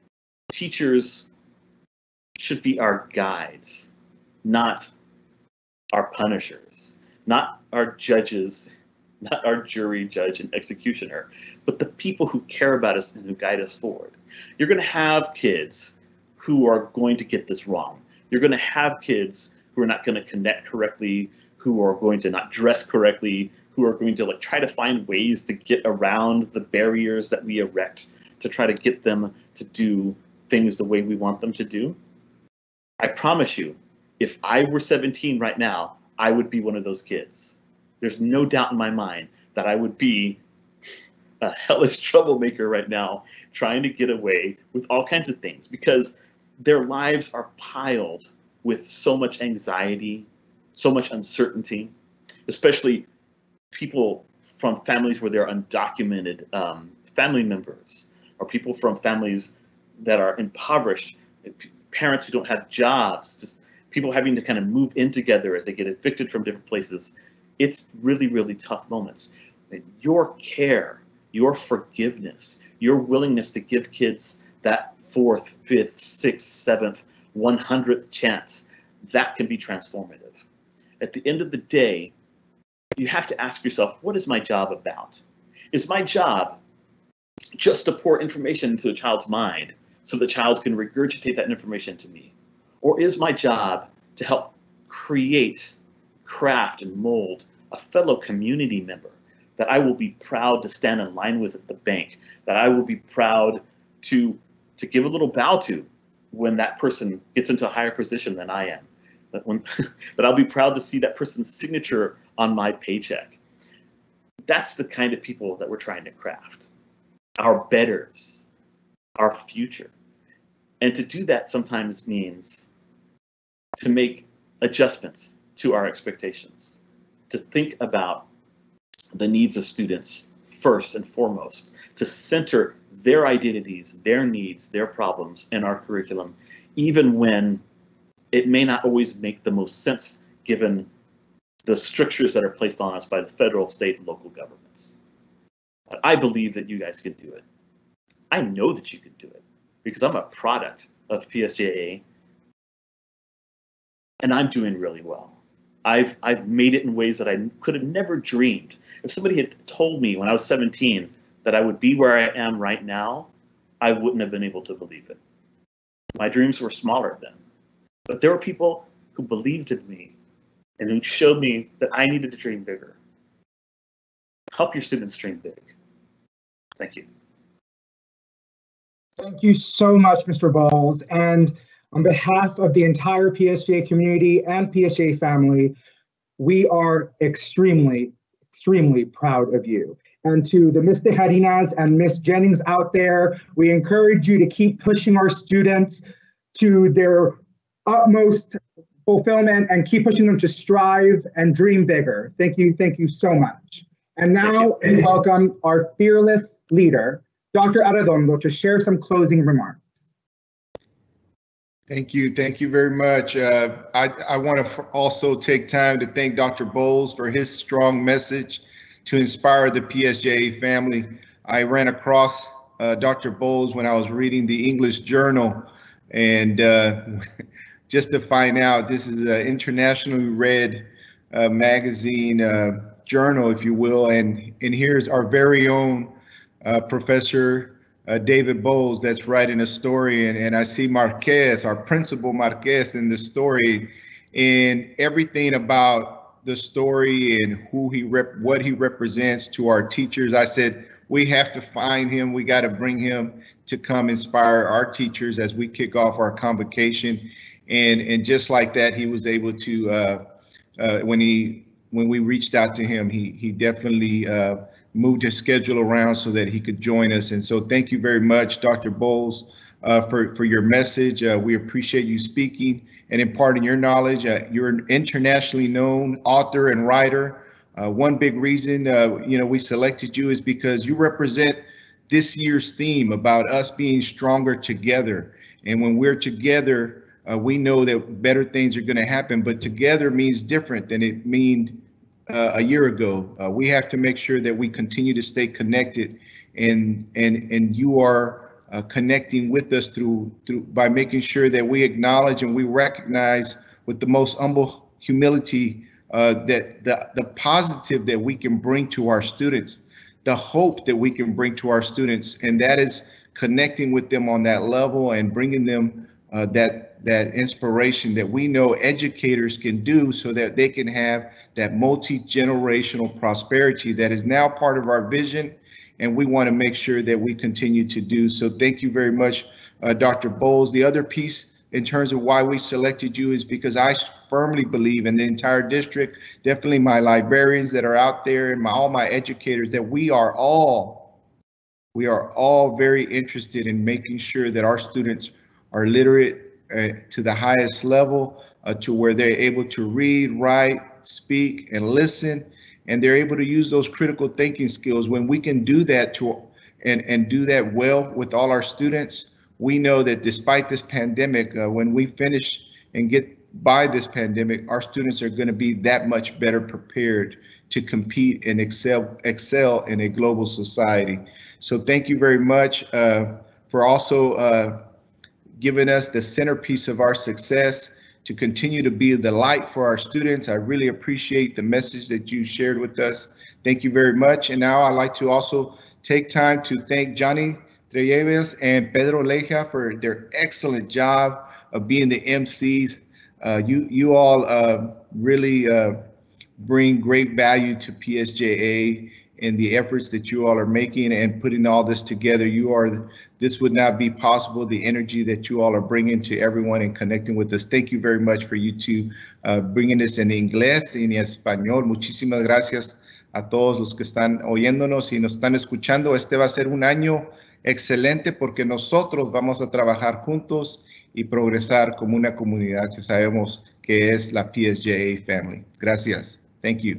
Speaker 19: Teachers should be our guides, not our punishers, not our judges, not our jury, judge, and executioner, but the people who care about us and who guide us forward. You're going to have kids who are going to get this wrong. You're going to have kids who are not going to connect correctly, who are going to not dress correctly, who are going to try to find ways to get around the barriers that we erect to try to get them to do things the way we want them to do. I promise you, if I were 17 right now, I would be one of those kids. There's no doubt in my mind that I would be a hellish troublemaker right now, trying to get away with all kinds of things because their lives are piled with so much anxiety, so much uncertainty, especially people from families where they're undocumented family members, or people from families that are impoverished, parents who don't have jobs, just people having to kind of move in together as they get evicted from different places. It's really, really tough moments. And your care, your forgiveness, your willingness to give kids that 4th, 5th, 6th, 7th, 100th chance, that can be transformative. At the end of the day, you have to ask yourself, what is my job about? Is my job just to pour information into a child's mind so the child can regurgitate that information to me? Or is my job to help create, craft, and mold a fellow community member that I will be proud to stand in line with at the bank, that I will be proud to give a little bow to when that person gets into a higher position than I am, that I'll be proud to see that person's signature on my paycheck. That's the kind of people that we're trying to craft. Our betters, our future. And to do that sometimes means to make adjustments to our expectations, to think about the needs of students first and foremost, to center their identities, their needs, their problems in our curriculum, even when it may not always make the most sense given the strictures that are placed on us by the federal, state, and local governments. But I believe that you guys can do it. I know that you can do it because I'm a product of PSJA and I'm doing really well. I've made it in ways that I could have never dreamed. If somebody had told me when I was 17 that I would be where I am right now, I wouldn't have been able to believe it. My dreams were smaller then. But there were people who believed in me and who showed me that I needed to dream bigger. Help your students dream big. Thank you.
Speaker 1: Thank you so much, Mr. Balls. And on behalf of the entire PSJA community and PSJA family, we are extremely, extremely proud of you. And to the Ms. Tejarinas and Ms. Jennings out there, we encourage you to keep pushing our students to their utmost fulfillment and keep pushing them to strive and dream bigger. Thank you so much. And now we welcome our fearless leader, Dr. Arredondo, to share some closing remarks.
Speaker 11: Thank you very much. I want to also take time to thank Dr. Bowles for his strong message to inspire the PSJA family. I ran across Dr. Bowles when I was reading the English Journal, and just to find out this is an internationally read magazine journal, if you will, and here's our very own Professor David Bowles that's writing a story, and I see Marquez, our principal Marquez, in the story, and everything about the story and what he represents to our teachers. I said, we have to find him. We got to bring him to come inspire our teachers as we kick off our convocation. And just like that, he was able to, when we reached out to him, he definitely moved his schedule around so that he could join us. And so thank you very much, Dr. Bowles, for your message. We appreciate you speaking and imparting your knowledge. You're an internationally known author and writer. One big reason we selected you is because you represent this year's theme about us being stronger together. And when we're together, we know that better things are going to happen, but together means different than it meant a year ago. We have to make sure that we continue to stay connected, and you are connecting with us through by making sure that we acknowledge and we recognize with the most humble humility that the positive that we can bring to our students, the hope that we can bring to our students, and that is connecting with them on that level and bringing them that inspiration that we know educators can do so that they can have that multi-generational prosperity that is now part of our vision, and we want to make sure that we continue to do. So thank you very much, Dr. Bowles. The other piece in terms of why we selected you is because I firmly believe in the entire district, definitely my librarians that are out there and all my educators, that we are all very interested in making sure that our students are literate to the highest level, to where they're able to read, write, speak, and listen, and they're able to use those critical thinking skills. When we can do that and do that well with all our students, we know that despite this pandemic, when we finish and get by this pandemic, our students are going to be that much better prepared to compete and excel in a global society. So thank you very much for also giving us the centerpiece of our success to continue to be the light for our students. I really appreciate the message that you shared with us. Thank you very much. And now I'd like to also take time to thank Johnny Treyevas and Pedro Leja for their excellent job of being the MCs. You all really bring great value to PSJA and the efforts that you all are making and putting all this together. This would not be possible, the energy that you all are bringing to everyone and connecting with us. Thank you very much for you two bringing this en inglés y en español. Muchísimas gracias a todos los que están oyéndonos y nos están escuchando. Este va a ser un año excelente porque nosotros vamos a trabajar juntos y progresar como una comunidad que sabemos que es la PSJA family. Gracias. Thank you.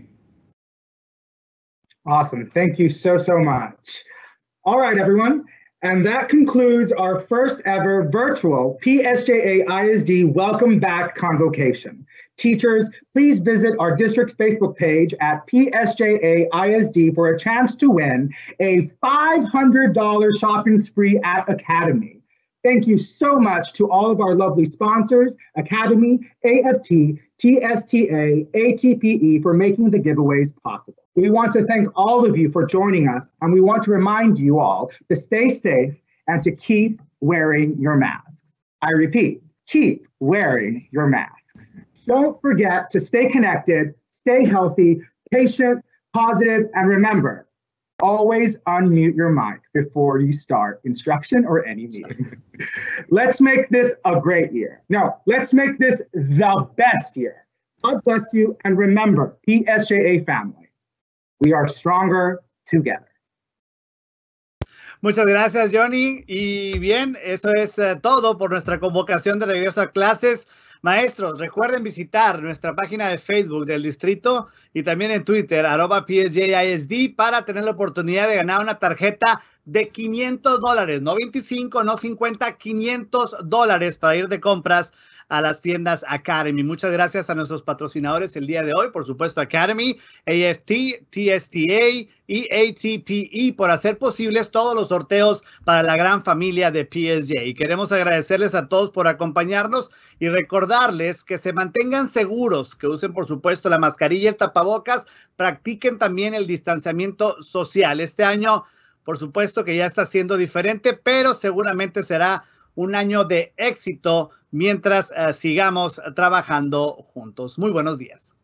Speaker 1: Awesome. Thank you so much. All right, everyone. And that concludes our first ever virtual PSJA ISD Welcome Back Convocation. Teachers, please visit our district Facebook page at PSJA ISD for a chance to win a $500 shopping spree at Academy. Thank you so much to all of our lovely sponsors, Academy, AFT, TSTA, ATPE, for making the giveaways possible. We want to thank all of you for joining us, and we want to remind you all to stay safe and to keep wearing your masks. I repeat, keep wearing your masks. Don't forget to stay connected, stay healthy, patient, positive, and remember, always unmute your mic before you start instruction or any meeting. Let's make this a great year. No, let's make this the best year. God bless you, and remember, PSJA family, we are stronger together.
Speaker 2: Muchas gracias, Johnny. Y bien, eso es todo por nuestra convocación de regreso a clases. Maestros, recuerden visitar nuestra página de Facebook del distrito y también en Twitter, @PSJISD, para tener la oportunidad de ganar una tarjeta de $500, no 25, no 50, $500 para ir de compras a las tiendas Academy. Muchas gracias a nuestros patrocinadores el día de hoy, por supuesto Academy, AFT, TSTA y ATPE por hacer posibles todos los sorteos para la gran familia de PSJ. Y queremos agradecerles a todos por acompañarnos y recordarles que se mantengan seguros, que usen por supuesto la mascarilla y el tapabocas, practiquen también el distanciamiento social. Este año, por supuesto que ya está siendo diferente, pero seguramente será un año de éxito mientras sigamos trabajando juntos. Muy buenos días.